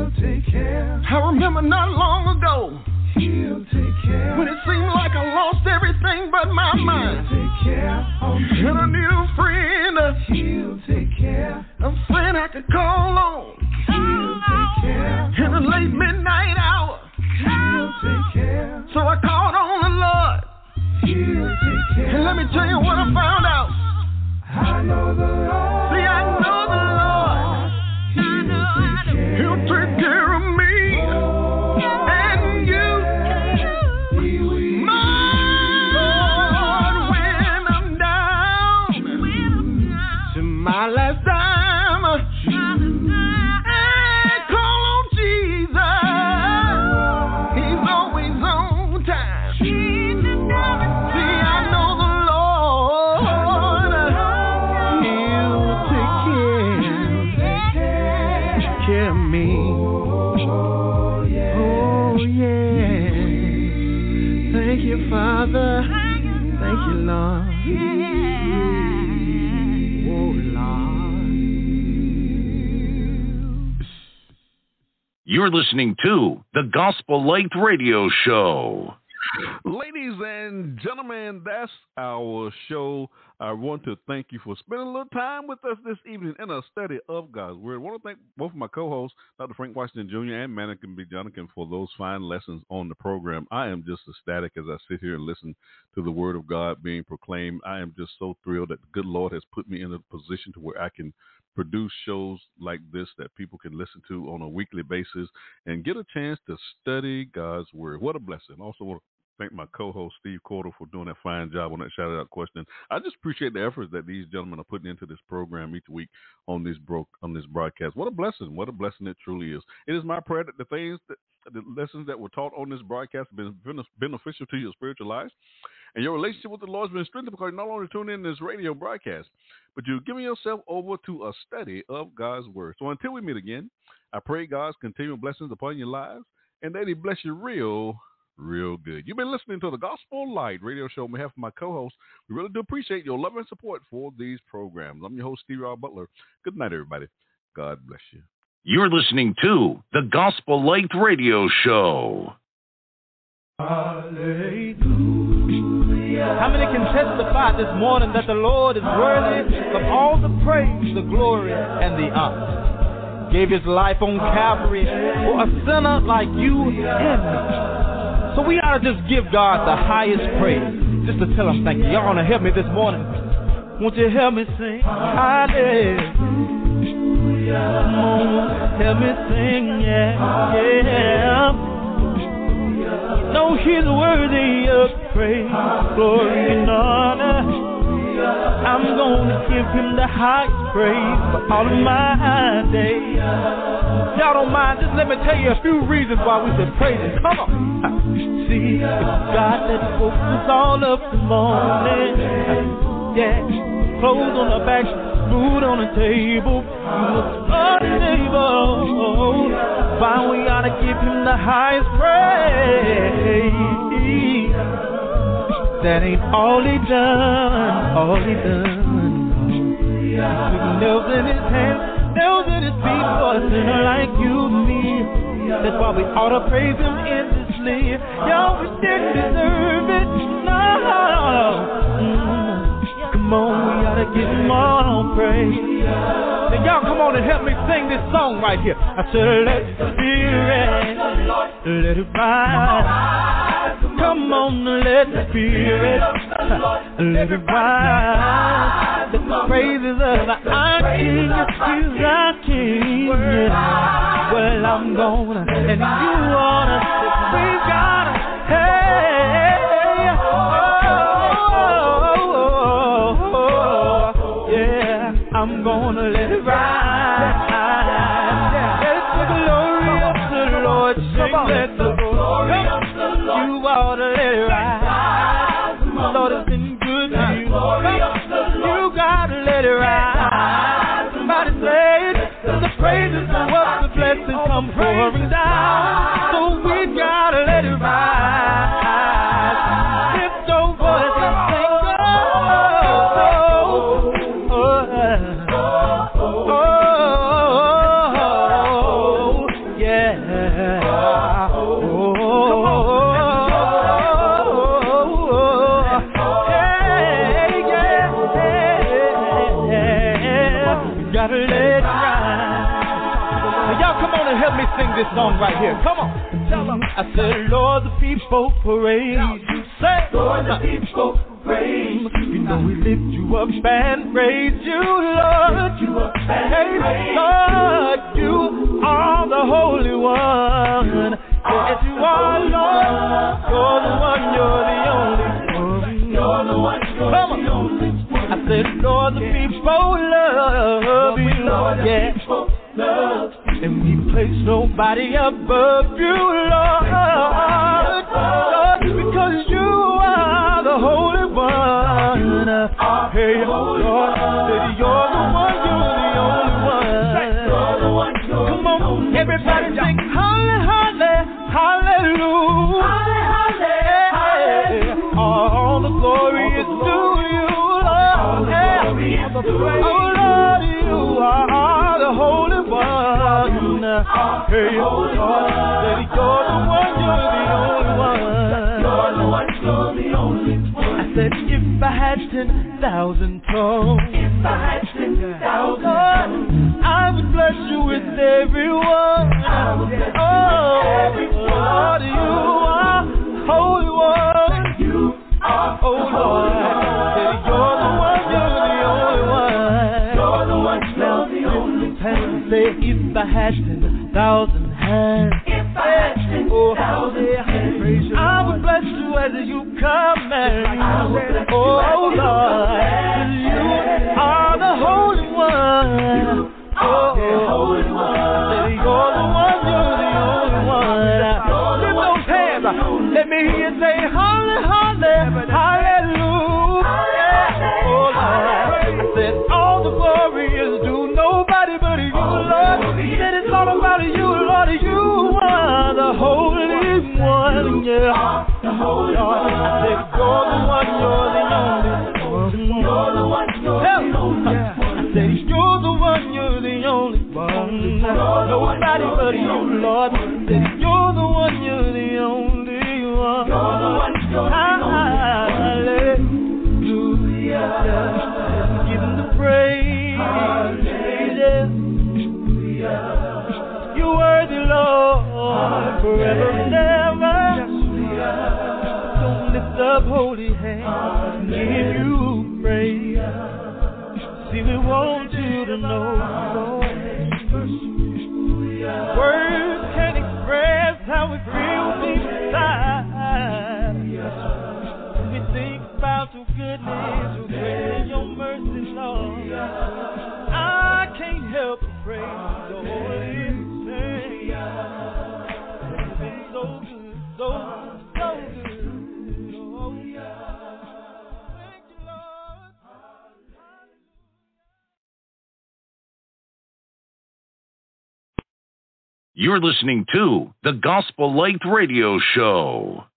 He'll take care. I remember not long ago He'll take care. when it seemed like I lost everything but my mind. He'll take care of me. And I need a friend, He'll take care. a friend I could call on He'll take care. in the late midnight hour. He'll take care. So I called on the Lord. He'll take care. And let me tell you what I found out. I know the Lord. See, I know the Lord. He'll take care of me and you. My Lord, when I'm down to my last dime, I call on Jesus. He's always on time. See, I know the Lord. He'll take care of me. Oh, yeah. Thank you, Father. Thank you, Lord. Oh, Lord. You're listening to the Gospel Light Radio Show. Ladies and gentlemen, that's our show. I want to thank you for spending a little time with us this evening in a study of God's Word. I want to thank both of my co-hosts, Dr. Frank Washington Jr. and Mannequin B. Jonathan, for those fine lessons on the program. I am just ecstatic as I sit here and listen to the Word of God being proclaimed. I am just so thrilled that the good Lord has put me in a position to where I can produce shows like this that people can listen to on a weekly basis and get a chance to study God's Word. What a blessing. I also want to thank my co-host Steve Cordell for doing that fine job on that shout-out question. I just appreciate the efforts that these gentlemen are putting into this program each week on this broadcast. What a blessing! What a blessing it truly is. It is my prayer that the lessons that were taught on this broadcast have been beneficial to your spiritual lives, and your relationship with the Lord has been strengthened because you not only tune in this radio broadcast, but you're giving yourself over to a study of God's Word. So until we meet again, I pray God's continual blessings upon your lives, and that He bless you real good. You've been listening to the Gospel Light Radio Show on behalf of my co-host. We really do appreciate your love and support for these programs. I'm your host, Stevie R. Butler. Good night, everybody. God bless you. You're listening to the Gospel Light Radio Show. Hallelujah. How many can testify this morning that the Lord is worthy of all the praise, the glory, and the honor? Gave His life on Calvary for a sinner like you and me. So we ought to just give God the highest praise, just to tell Him thank you. Y'all want to help me this morning? Won't you help me sing? Hallelujah. Come on, help me sing, yeah. No, He's worthy of praise, glory, and honor. I'm gonna give Him the highest praise for all of my days. Y'all don't mind, just let me tell you a few reasons why we should praise Him. Come on. See, God that focus all of the morning. Yeah, clothes on the back, food on the table. You look unable. Why we ought to give Him the highest praise. That ain't all He done, all He done. He took nails in His hands, nails in His feet for a sinner like you and me. That's why we ought to praise Him endlessly. Y'all, we didn't deserve it, no. Come on, we ought to give Him all praise. Now y'all come on and help me sing this song right here. I said, let the Spirit, let it rise. Come on, let the Spirit, let it rise. Let the praises of our King, He's our King. Yeah. Well, I'm gonna, and you wanna, we gotta, hey, yeah, I'm gonna let it ride. Let the glory of the Lord sing, let the glory of the Lord, you ought to let it ride. Lord, it's been good to you. You gotta let it ride. Somebody say it, the praises of what the blessings come pouring down. So we gotta let it ride. Lift your voice and sing, yeah. Come on and help me sing this song right here. Come on. Tell them. I said, Lord, the people praise you. Say, Lord, the people praise you. You know we lift you up and praise you, Lord. Hey, Lord, you are the Holy One. Yes, you are, Lord. You're the one, you're the only one. You're the one, you're the only one. I said, Lord, the people love you, Lord, yeah. And we place nobody above you, Lord. Lord, because you are the Holy One. Hey, Lord, that you're the one, you're the only one. Come on, everybody sing hallelujah, hallelujah. All the glory is due you, Lord. Oh, Lord, you are the Holy One. Hey, Lord, that you're the one, you're the only one. I said, if I had 10,000 tongues, I would bless you with everyone. Oh, Lord, you are Holy One. Oh, Lord, that you're the one, you're the only one. You're the one, you're the only one. Say, if I had 10,000 hands, I would bless you as you come and oh, Lord, you are the Holy One. Oh, you're the one, you're the only one. Lift those hands. Let me hear you say, hallelujah. Oh, Lord, I said, all the glory is due nobody but you, Lord. He said it's all about you, Lord. You are the Holy One, yeah. Lord, I said, you're the one, you're the only one. You're the one, you're the only one. I said, you're the one, you're the only one. Nobody but you, Lord. I said, you're the one, you're the only one. You're the one, you're the only one. Give him the praise. Hallelujah. You're worthy, Lord, forever and ever. Don't lift up holy hands, give you praise. See, we want you to know, Lord. Words can't express how we feel deep inside. When we think about your goodness, your grace and your mercy, Lord, I can't help but praise your holy name. You've been so good, so good. Oh, thank you, Lord. You're listening to the Gospel Light Radio Show.